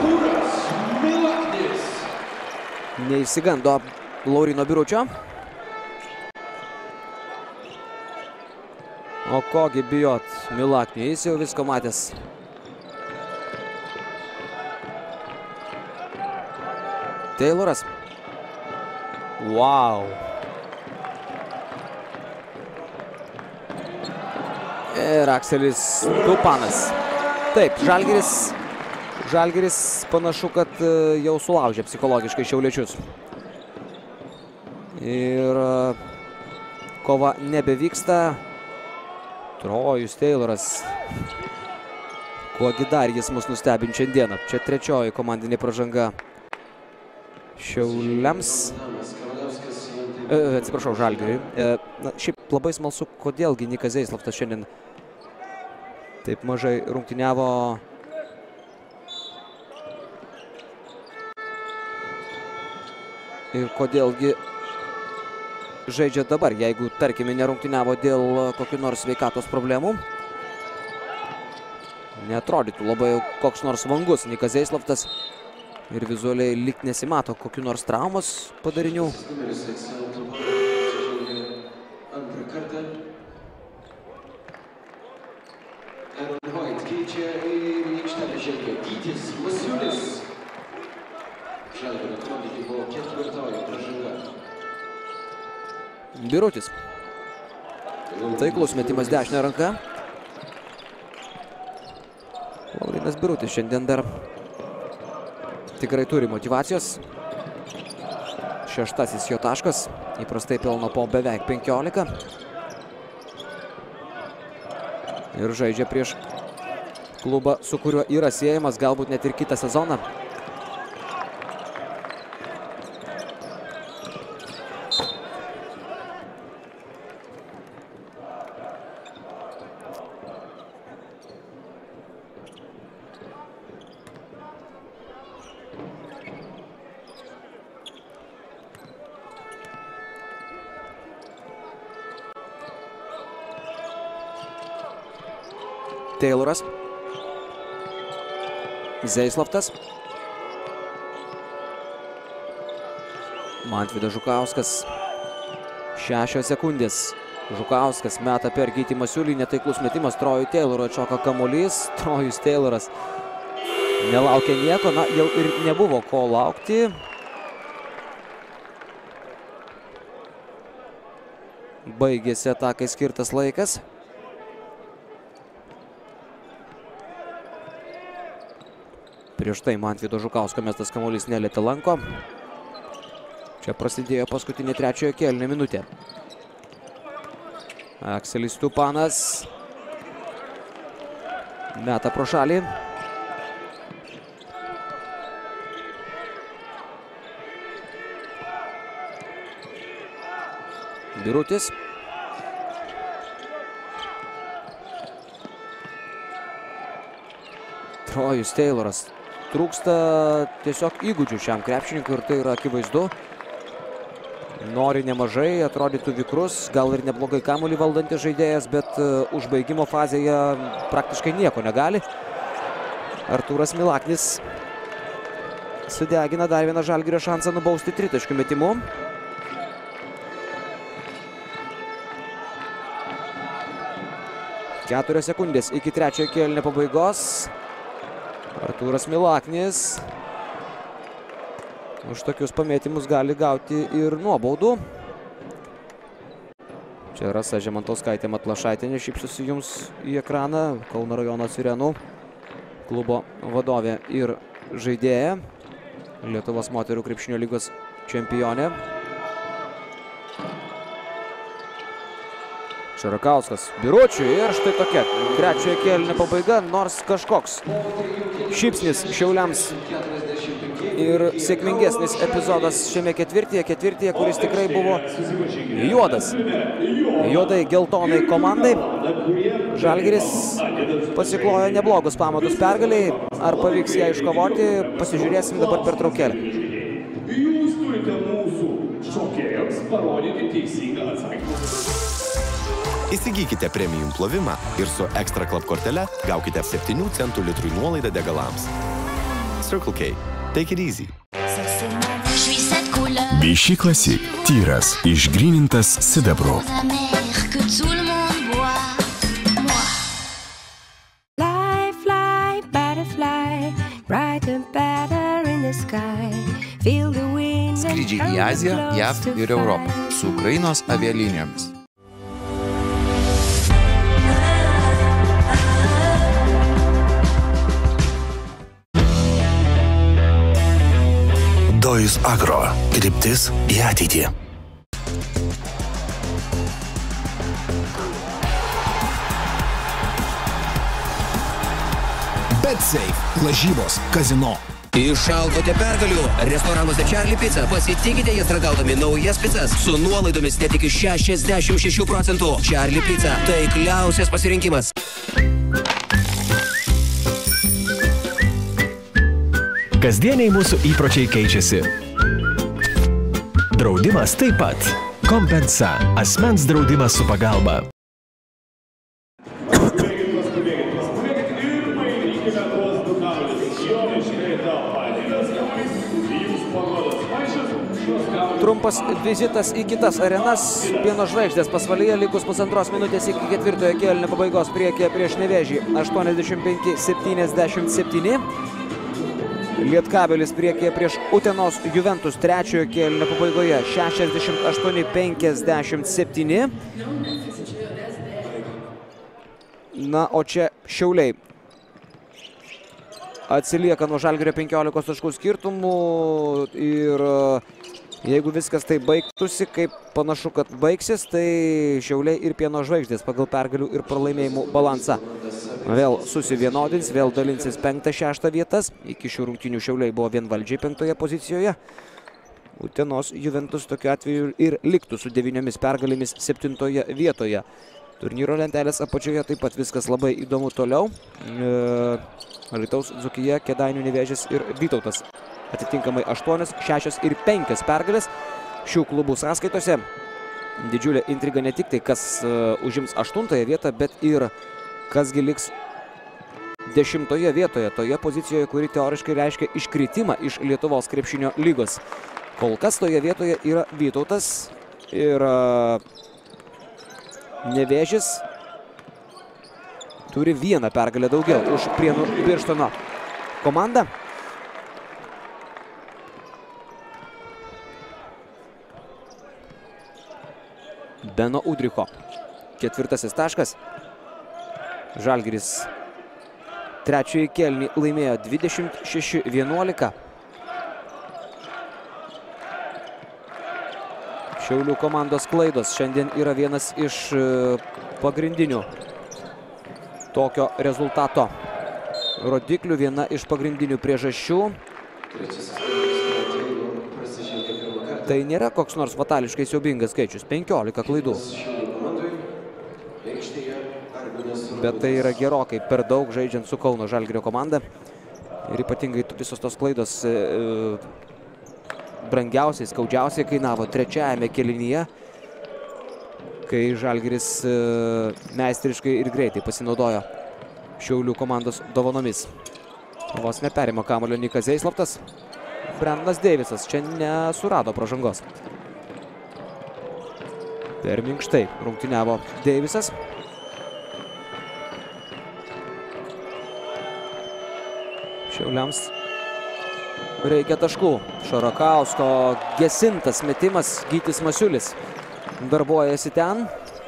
Neišsigando Laurino Biručio. O kogi bijot Milaknį, jis jau visko matęs. Tayloras. Wow. Ir Akselis Tupanas. Taip, Žalgiris, Žalgiris panašu, kad jau sulaužė psichologiškai šiauliečius. Ir kova nebevyksta. Trojus Tayloras. Kuogi dar jis mus nustebint šiandieną. Čia trečioji komandinė pražanga Šiauliams. E, atsiprašau, Žalgiriui. E, na, šiaip labai smalsu, kodėlgi Nikas Zeislovtas šiandien taip mažai rungtyniavo. Ir kodėlgi žaidžia dabar, jeigu, tarkime, nerungtyniavo dėl kokių nors sveikatos problemų. Neatrodytų labai koks nors vangus Nikas Zeislovtas. Ir vizualiai lyg nesimato kokių nors traumos padarinių. Antrą kartą. Aaron Hoyt keičia ir į aikštelę žengia Gytis Masiulis. Žalgirio komandai tai buvo ketvirtoji pražanga. Birutis. Taiklus metimas dešinę ranką. Laurinas Birutis šiandien dar tikrai turi motyvacijos. Šeštasis jo taškas. Įprastai pelno po beveik penkiolika. Ir žaidžia prieš klubą, su kuriuo yra siejamas galbūt net ir kitą sezoną. Tayloras. Zeislovtas. Mantvydas Žukauskas. Šešios sekundės. Žukauskas meta per Gytį Masiulį. Netaiklus metimas Trojui Taylorui. Atšoka kamuolys. Trojus Tayloras nelaukia nieko. Na, jau ir nebuvo ko laukti. Baigėsi atakai skirtas laikas. Prieš tai Mantvydo Žukausko mestas kamuolys nelietė lanko. Čia prasidėjo paskutinė trečiojo kėlinio minutė. Akselis Tupanas. Meta pro šalį. Birutis. Trojus Tayloras. Trūksta tiesiog įgūdžių šiam krepšininkui ir tai yra akivaizdu. Nori nemažai, atrodytų vikrus, gal ir neblogai kamuolį valdantis žaidėjas, bet užbaigimo fazėje praktiškai nieko negali. Artūras Milaknis sudegina dar vieną Žalgirio šansą nubausti tritaškių metimu. Keturios sekundės iki trečiojo kėlinio pabaigos. Artūras Milaknis už tokius pamėtymus gali gauti ir nuobaudų. Čia Rasa Žemantauskaitė Matlašaitienė šypsosi jums į ekraną. Kauno rajono Sirenų klubo vadovė ir žaidėja. Lietuvos moterų krepšinio lygos čempionė. Šarakauskas Biručiui ir štai tokia trečiojo kėlinio pabaiga, nors kažkoks šypsnis Šiauliams ir sėkmingesnis epizodas šiame ketvirtyje, ketvirtyje, kuris tikrai buvo juodas. Juodai geltonai komandai. Žalgiris pasiklojo neblogus pamatus pergaliai. Ar pavyks ją iškovoti, pasižiūrėsim dabar per traukėlę. Jūs turite mūsų šokėjams parodyti teisingą atsakymą. Įsigykite premium plovimą ir su Extra Club kortele gaukite septynių centų litrui nuolaidą degalams. Circle K. Take it easy. Vichy Classic. Tyras, išgrynintas sidabru. Skrydžiai į Aziją, J A V ir Europą su Ukrainos avialinijomis. Dojus Agro. Kryptis į ateitį. BetSafe. Lažybos. Kazino. Išaugote pergalių. Restoranuose Charlie Pizza. Pasitikite jas ragaudami naujas pizzas su nuolaidomis net iki šešiasdešimt šešių procentų. Charlie Pizza. Taikliausias pasirinkimas. Kasdieniai mūsų įpročiai keičiasi. Draudimas taip pat. Kompensa. Asmens draudimas su pagalba. Trumpas vizitas į kitas arenas. Pieno žvaigždės pasvalyje likus pusantros minutės iki ketvirtojo kėlinio pabaigos priekyje prieš Nevėžį. aštuoniasdešimt penki septyniasdešimt septyni. Lietkabelis priekyje prieš Utenos Juventus trečiojo kėlinio pabaigoje šešiasdešimt aštuoni penkiasdešimt septyni. Na, o čia Šiauliai atsilieka nuo Žalgirio penkiolikos taškų skirtumų ir jeigu viskas tai baigtųsi, kaip panašu, kad baigsis, tai Šiauliai ir Pieno žvaigždės pagal pergalių ir pralaimėjimų balansą vėl susivienodins, vėl dalinsis penktą šeštą vietas. Iki šių rungtynių Šiauliai buvo vienvaldžiai penktoje pozicijoje. Utenos Juventus tokiu atveju ir liktų su devyniomis pergalėmis septintoje vietoje. Turnyro lentelės apačioje taip pat viskas labai įdomu toliau. E, Alytaus Dzūkija, Kėdainių Nevėžis ir Vytautas. Atitinkamai aštuonios, šešios ir penkios pergalės šių klubų sąskaitose. Didžiulė intriga ne tik tai, kas uh, užims aštuntąją vietą, bet ir kasgi liks dešimtoje vietoje, toje pozicijoje, kuri teoriškai reiškia iškritimą iš Lietuvos krepšinio lygos. Kol kas toje vietoje yra Vytautas ir uh, Nevėžis turi vieną pergalę daugiau už Prienų Birštono komandą. Beno Udricho. Ketvirtasis taškas. Žalgiris trečiąjį kėlinį laimėjo dvidešimt šeši vienuolika. Šiaulių komandos klaidos šiandien yra vienas iš pagrindinių tokio rezultato rodiklių, viena iš pagrindinių priežasčių. Tai nėra koks nors fatališkai siaubingas skaičius, penkiolika klaidų. Bet tai yra gerokai per daug žaidžiant su Kauno Žalgirio komanda. Ir ypatingai visos tos klaidos e, brangiausiai, skaudžiausiai kainavo trečiajame kėlinyje, kai Žalgiris e, meistriškai ir greitai pasinaudojo Šiaulių komandos dovanomis. Vos neperima kamuolio Nikas Zeisloftas. Brendonas Deivisas čia nesurado pražangos. Per minkštai rungtyniavo Deivisas. Šiauliams reikia taškų. Šarakausko gesintas metimas, Gytis Masiulis darbuojasi ten.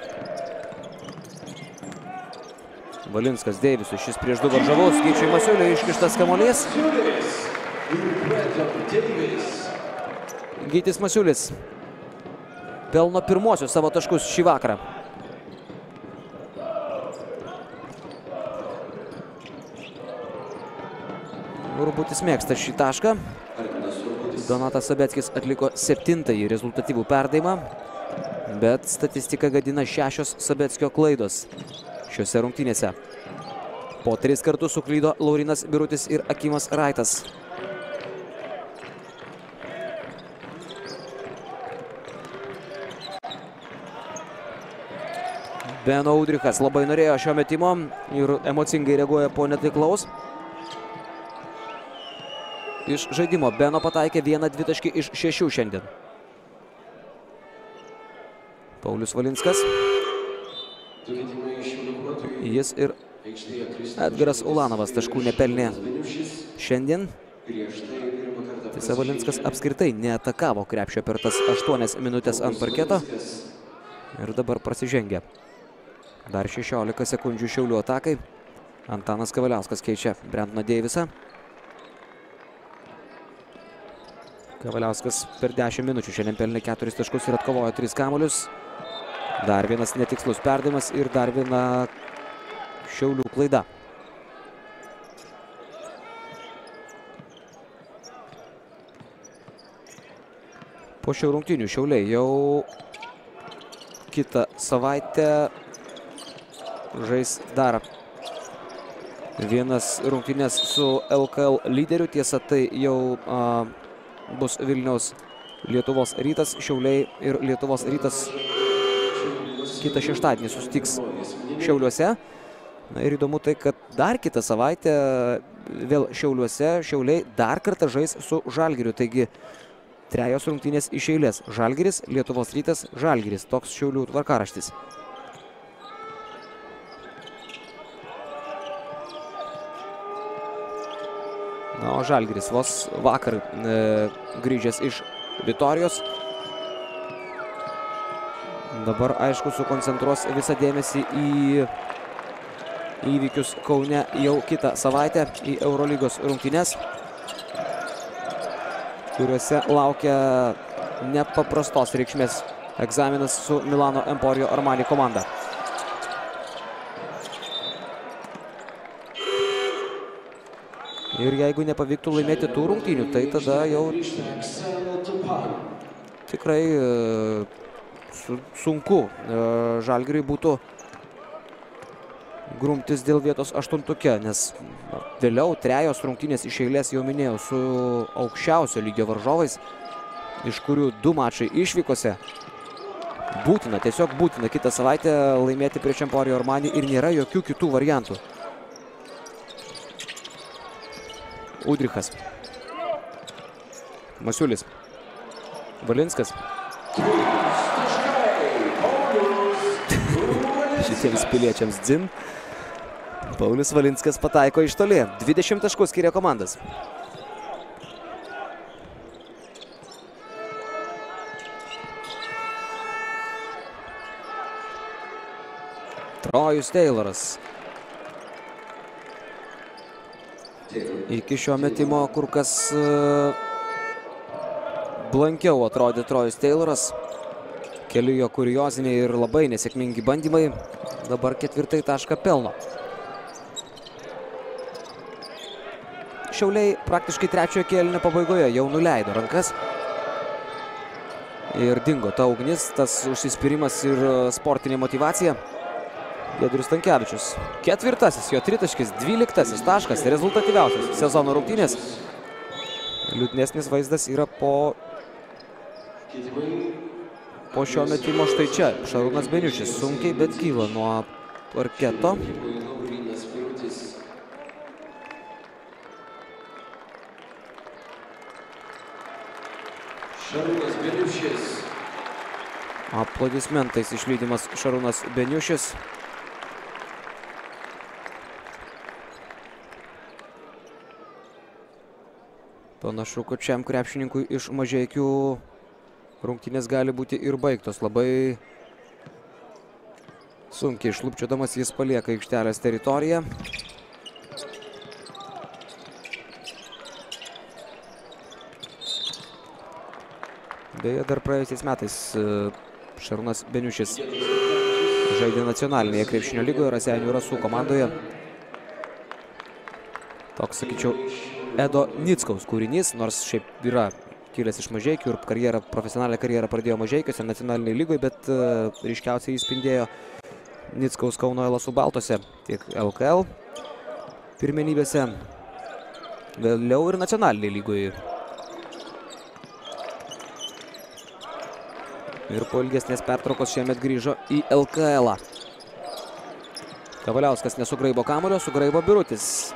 Valinskas Deivisui, šis prieš du varžovus, Gyčiui Masiuliui iškištas kamuolys. Gytis Masiulis pelno pirmosius savo taškus šį vakarą. Urbutis mėgsta šį tašką. Donatas Sabeckis atliko septintąjį rezultatyvų perdavimą, bet statistika gadina šešios Sabeckio klaidos šiuose rungtynėse. Po tris kartus suklydo Laurinas Birutis ir Akimas Raitas. Beno Udrichas labai norėjo šio metimo ir emocingai reaguoja po netaiklaus. Iš žaidimo Beno pataikė vieną dvitaškį iš šešių šiandien. Paulius Valinskas. Jis ir Edgaras Ulanovas taškų nepelnė šiandien. Tiesa, Valinskas apskritai neatakavo krepšio per tas aštuonias minutės ant parketo. Ir dabar prasižengia. Dar šešiolika sekundžių Šiaulių atakai. Antanas Kavaliauskas keičia Brendoną Deivisą. Kavaliauskas per dešimt minučių šiandien pelnė keturis taškus ir atkovojo tris kamuolius. Dar vienas netikslus perdavimas ir dar viena Šiaulių klaida. Po šių rungtynių Šiauliai jau kitą savaitę žais dar vienas rungtynės su L K L lyderiu. Tiesa, tai jau a, bus Vilniaus Lietuvos Rytas. Šiauliai ir Lietuvos Rytas kitą šeštadienį susitiks Šiauliuose. Na ir įdomu tai, kad dar kitą savaitę vėl Šiauliuose Šiauliai dar kartą žais su Žalgiriu. Taigi trejos rungtynės iš eilės. Žalgiris, Lietuvos Rytas, Žalgiris. Toks Šiaulių tvarkaraštis. Na, o Žalgiris vos vakar e, grįžęs iš Vitorijos. Dabar, aišku, sukoncentruos visą dėmesį į įvykius Kaune jau kitą savaitę, į Eurolygos rungtynes, kuriuose laukia nepaprastos reikšmės egzaminas su Milano Emporio Armani komanda. Ir jeigu nepavyktų laimėti tų rungtynių, tai tada jau tikrai sunku Žalgiriui būtų grumtis dėl vietos aštuntuke, nes vėliau trejos rungtynės iš eilės, jau minėjau, su aukščiausio lygio varžovais, iš kurių du mačai išvykose. Būtina, tiesiog būtina kitą savaitę laimėti prieš Emporio Armani ir nėra jokių kitų variantų. Udrichas. Masiulis. Valinskas. Šitiems piliečiams dzin. Paulius Valinskas pataiko iš toli. dvidešimt taškų skiria komandas. Trojus Tayloras. Iki šio metimo kur kas blankiau atrodė Trojus Tayloras. Keli jo kurioziniai ir labai nesėkmingi bandymai. Dabar ketvirtai tašką pelno. Šiauliai praktiškai trečiojo kėlinio pabaigoje jau nuleido rankas. Ir dingo ta ugnis, tas užsispyrimas ir sportinė motyvacija. Giedrius Stankevičius. Ketvirtasis jo tritaškis, dvyliktasis taškas, rezultatyviausias sezono rungtynės. Liūdnesnis vaizdas yra po, po šio metimo štai čia. Šarūnas Beniušis sunkiai, bet kyla nuo parketo. Šarūnas Beniušis. Aplodismentais išlydimas Šarūnas Beniušis. Panašu, kad šiam krepšininkui iš Mažeikių rungtynės gali būti ir baigtos. Labai sunkiai šlupčiodamas jis palieka aikštelės teritoriją. Beje, dar praėjusiais metais Šarūnas Beniušis žaidė nacionalinėje krepšinio lygoje Raseinių Rasų komandoje. Toks, sakyčiau, Edo Nickaus kūrinys, nors šiaip yra kilęs iš Mažeikių ir karjerą, profesionalią karjerą pradėjo Mažeikiuose nacionalinėje lygoje, bet uh, ryškiausiai jis spindėjo Nickaus Kauno Elasų Baltose, tiek L K L pirmenybėse, vėliau ir nacionalinėje lygoje. Ir po ilgesnės pertraukos šiemet grįžo į L K L-ą. Kavaliauskas nesugraibo kamuolio, sugraibo Birutis.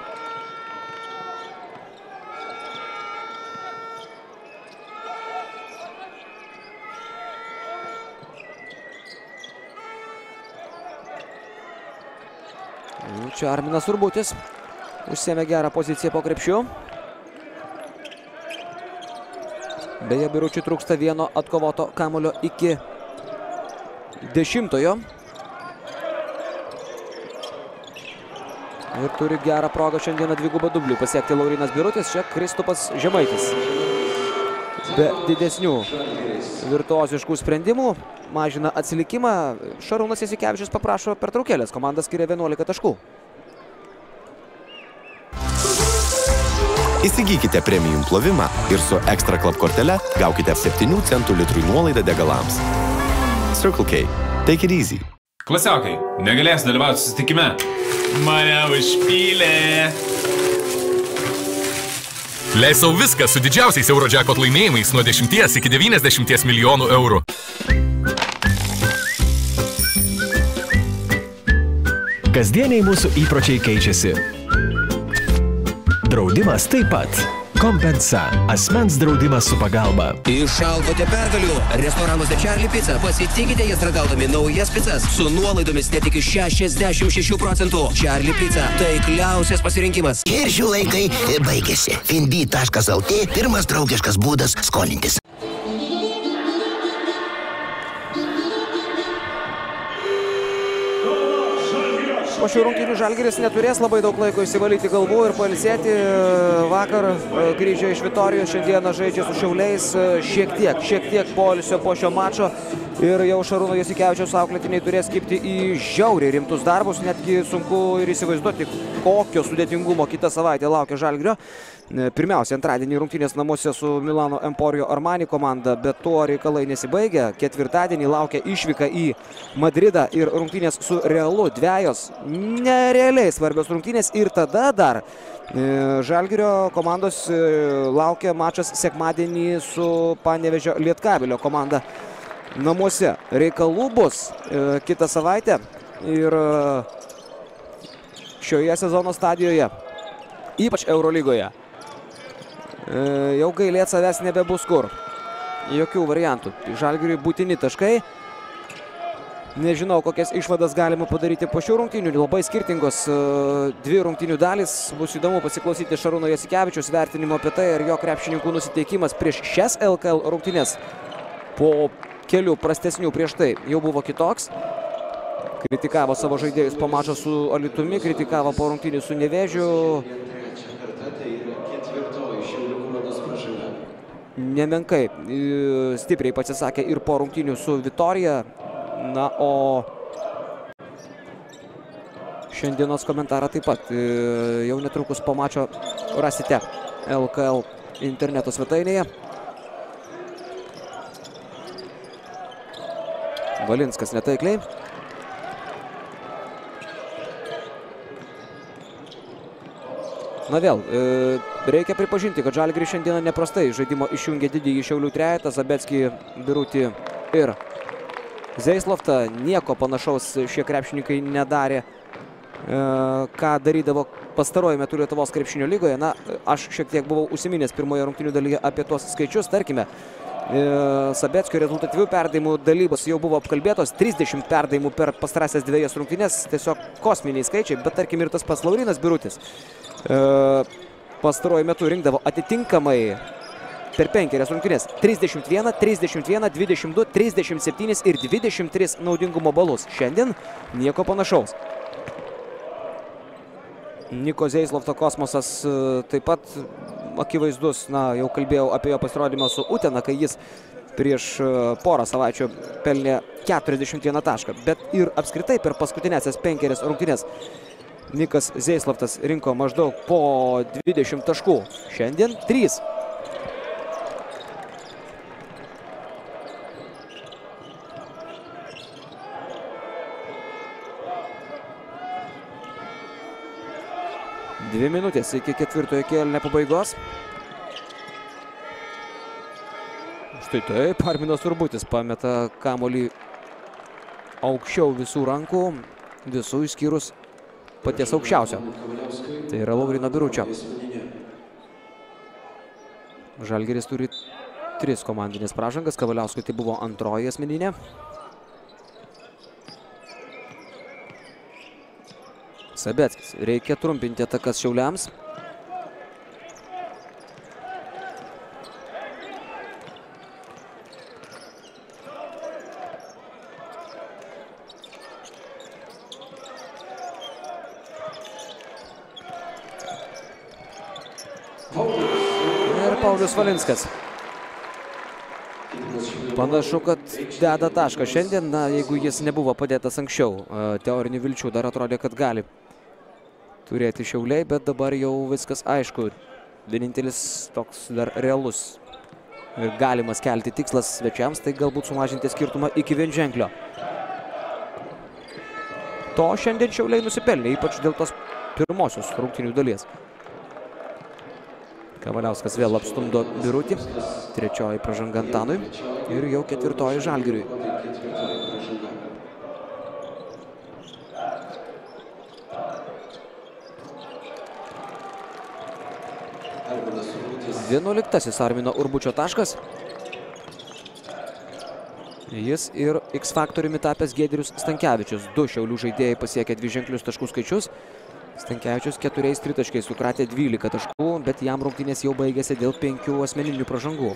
Čia Arminas Urbutis užsėmė gerą poziciją po krepšiu. Beje, Biručiui trūksta vieno atkovoto kamuolio iki dešimtojo. Ir turi gerą progą šiandieną dvigubą dublį pasiekti Laurinas Birutis. Čia Kristupas Žemaitis. Be didesnių virtuoziškų sprendimų mažina atsilikimą. Šarūnas Jasikevičius paprašo pertraukėlės. Komanda skiria vienuolika taškų. Įsigykite premium plovimą ir su Extra Club kortele gaukite septynių centų litrui nuolaidą degalams. Circle K. Take it easy. Klasiokai, negalės dalyvauti susitikime. Mane užpylė. Leis sau viską su didžiausiais Eurojackpot laimėjimais nuo dešimties iki devyniasdešimties milijonų eurų. Kasdieniai mūsų įpročiai keičiasi. Draudimas taip pat. Kompensa. Asmens draudimas su pagalba. Išalkote pergalių. Restoranuose Charlie Pizza. Pasitikite jas ragaudami naujas pizzas su nuolaidomis net iki šešiasdešimt šešių procentų. Charlie Pizza. Taikliausias pasirinkimas. Ir šių laikai baigėsi. Finbi taškas L T pirmas draugiškas būdas skolintis. Po šių rungtynių Žalgiris neturės labai daug laiko įsivalyti galvų ir pailsėti. Vakar grįžę iš Vitorijos, šiandieną žaidžia su Šiauliais. Šiek tiek, šiek tiek poilsio po šio mačo. Ir jau Šarūno Jasikevičiaus auklėtiniai turės kibti į žiauriai rimtus darbus. Netgi sunku ir įsivaizduoti, kokio sudėtingumo kitą savaitę laukia Žalgirio. Pirmiausia, antradienį rungtynės namuose su Milano Emporio Armani komanda, bet tuo reikalai nesibaigia. Ketvirtadienį laukia išvyka į Madridą ir rungtynės su Realu. Dvejos nerealiai svarbios rungtynės ir tada dar Žalgirio komandos laukia mačas sekmadienį su Panevėžio Lietkabelio komanda namuose. Reikalų bus kitą savaitę ir šioje sezono stadijoje, ypač Eurolygoje, jau gailėt savęs nebebus kur. Jokių variantų. Žalgiriui būtini taškai. Nežinau, kokias išvadas galima padaryti po šių rungtynių. Labai skirtingos dvi rungtynių dalys. Bus įdomu pasiklausyti Šarūno Jasikevičiaus vertinimo apie tai, ar jo krepšininkų nusiteikimas prieš šias L K L rungtynės po kelių prastesnių prieš tai jau buvo kitoks. Kritikavo savo žaidėjus po mačo su Alytumi, kritikavo po rungtynių su Nevėžiu. Nemenkai stipriai pasisakė ir po rungtynių su Vitorija. Na, o šiandienos komentarą taip pat. Jau netrukus po mačo rasite L K L interneto svetainėje. Valinskas netaikliai. Na vėl, reikia pripažinti, kad Žalgiris šiandieną neprastai žaidimo išjungė didįjį Šiaulių trejetą, Zabeckį, Birutį ir Zeisloftą. Nieko panašaus šie krepšininkai nedarė, ką darydavo pastaruoju metu Lietuvos krepšinio lygoje. Na, aš šiek tiek buvau užsiminęs pirmoje rungtynių dalyje apie tuos skaičius. Tarkime, Zabeckio rezultatyvių perdavimų dalybos jau buvo apkalbėtos. trisdešimt perdavimų per pastarąsias dvejas rungtynės. Tiesiog kosminiai skaičiai, bet tarkim ir tas pats Laurynas Birutis pastaruoju metu rinkdavo atitinkamai per penkerias rungtynės trisdešimt vieną, trisdešimt vieną, dvidešimt du, trisdešimt septyni ir dvidešimt tris naudingumo balus. Šiandien nieko panašaus. Niko Zeislofto kosmosas taip pat akivaizdus. Na, jau kalbėjau apie jo pasirodymą su Utena, kai jis prieš porą savaičių pelnė keturiasdešimt vieną tašką. Bet ir apskritai per paskutinėsias penkerias rungtynės Nikas Zeisloftas rinko maždaug po dvidešimt taškų. Šiandien trys. Dvi minutės iki ketvirtojo kėlinio pabaigos. Štai taip, Arminas Urbutis pameta kamuolį aukščiau visų rankų, visų išskyrus paties aukščiausio. Tai yra Lauryno Biručio. Žalgiris turi tris komandinės pražangas. Kavaliauskui tai buvo antroji asmeninė. Zabeckis. Reikia trumpinti atakas Šiauliams. Ir Paulius Valinskas. Panašu, kad deda tašką šiandien, na, jeigu jis nebuvo padėtas anksčiau. Teorinių vilčių dar atrodė, kad gali turėti Šiauliai, bet dabar jau viskas aišku. Vienintelis toks dar realus ir galimas kelti tikslas svečiams, tai galbūt sumažinti skirtumą iki vienženklio. To šiandien Šiauliai nusipelnė, ypač dėl tos pirmosios rungtynių dalies. Kavaliauskas vėl apstumdo Birutį. Trečioji pražanga Antanui ir jau ketvirtoji Žalgiriui. Vienuoliktasis Armino Urbučio taškas. Jis ir X faktoriumi tapęs Giedrius Stankevičius. Du Šiaulių žaidėjai pasiekė dviženklius taškų skaičius. Stankevičius keturiais tritaškiais sukratė dvylika taškų, bet jam rungtynės jau baigėsi dėl penkių asmeninių pražangų.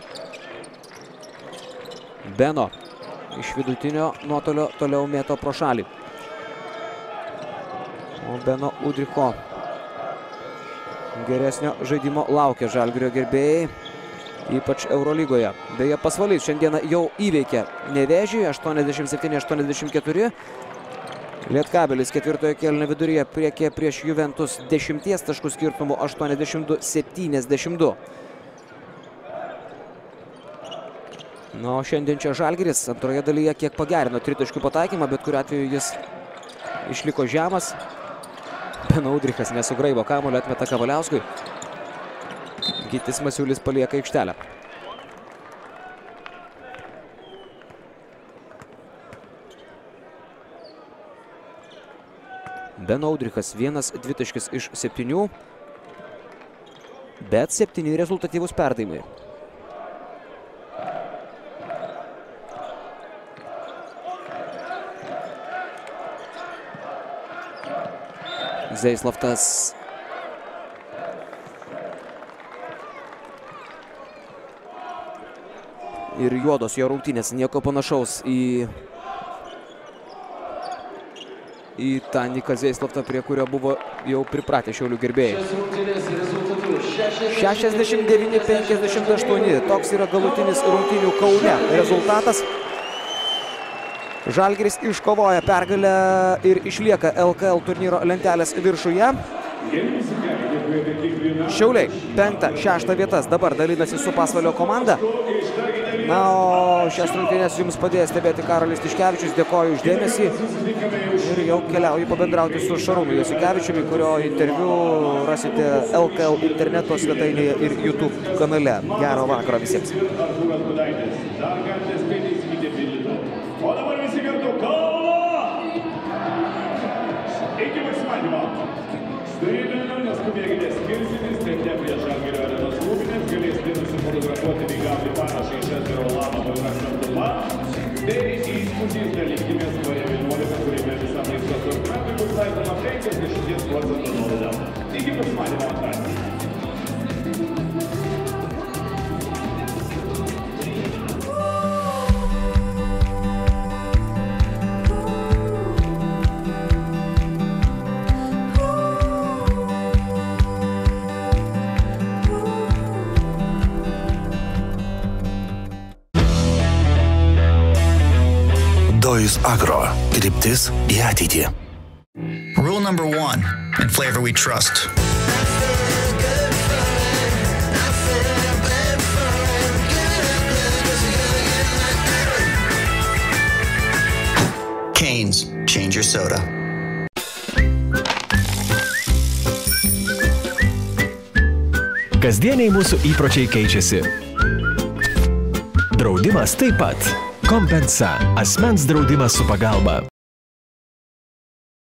Beno iš vidutinio nuotolio toliau mėto pro šalį. O Beno Udricho geresnio žaidimo laukia Žalgirio gerbėjai, ypač Eurolygoje. Beje, Pasvalys šiandieną jau įveikė Nevėžį aštuoniasdešimt septyni aštuoniasdešimt keturi. Lietkabelis ketvirtojo kėlinio viduryje priekė prieš Juventus dešimties taškų skirtumų aštuoniasdešimt du septyniasdešimt du. Na, o šiandien čia Žalgiris antroje dalyje kiek pagerino tritaškių pataikymą, bet kuriuo atveju jis išliko žemas. Beno Udrichas nesugraibo kamuolio, atmeta Kavaliauskui. Gytis Masiulis palieka aikštelę. Beno Udrichas vienas dvitaškis iš septynių, bet septyni rezultatyvūs perdavimai. Zeisloftas. Ir juodos jo rungtynės, nieko panašaus į į tą Niką Zeisloftą, prie kurio buvo jau pripratę Šiaulių gerbėjai. šešiasdešimt devyni penkiasdešimt aštuoni. Toks yra galutinis rungtynių Kaune rezultatas. Žalgiris iškovoja pergalę ir išlieka L K L turnyro lentelės viršuje. Šiauliai penktą, šeštą vietas dabar dalinasi su Pasvalio komanda. Na, o šias rungtynes jums padėjo stebėti Karolis Tiškevičius. Dėkoju už dėmesį ir jau keliauju pabendrauti su Šarūnu Jasikevičiumi, kurio interviu rasite L K L interneto svetainėje ir YouTube kanale. Gero vakaro visiems. O dabar visi kartu Kauno! Iki pasimatymo! Turime neskubėkite skirstytis, tai ne prie Žalgirio arenos rūpinės, galėsite nusifotografuoti bei gauti parašą iš Edgaro Ulano paprašantumą. Tai įspūdžiais dalykimės vaje vienuolika, kuriame visam laisvą sortimentui bus taikoma penkiasdešimt procentų nuolaida. Iki pasimatymo antradienį. Dojus Agro. Kryptis į ateitį. Rule number one, in flavor we trust. Canes, change your soda. Kasdieniai mūsų įpročiai keičiasi. Draudimas taip pat. Kompensa. Asmens draudimas su pagalba.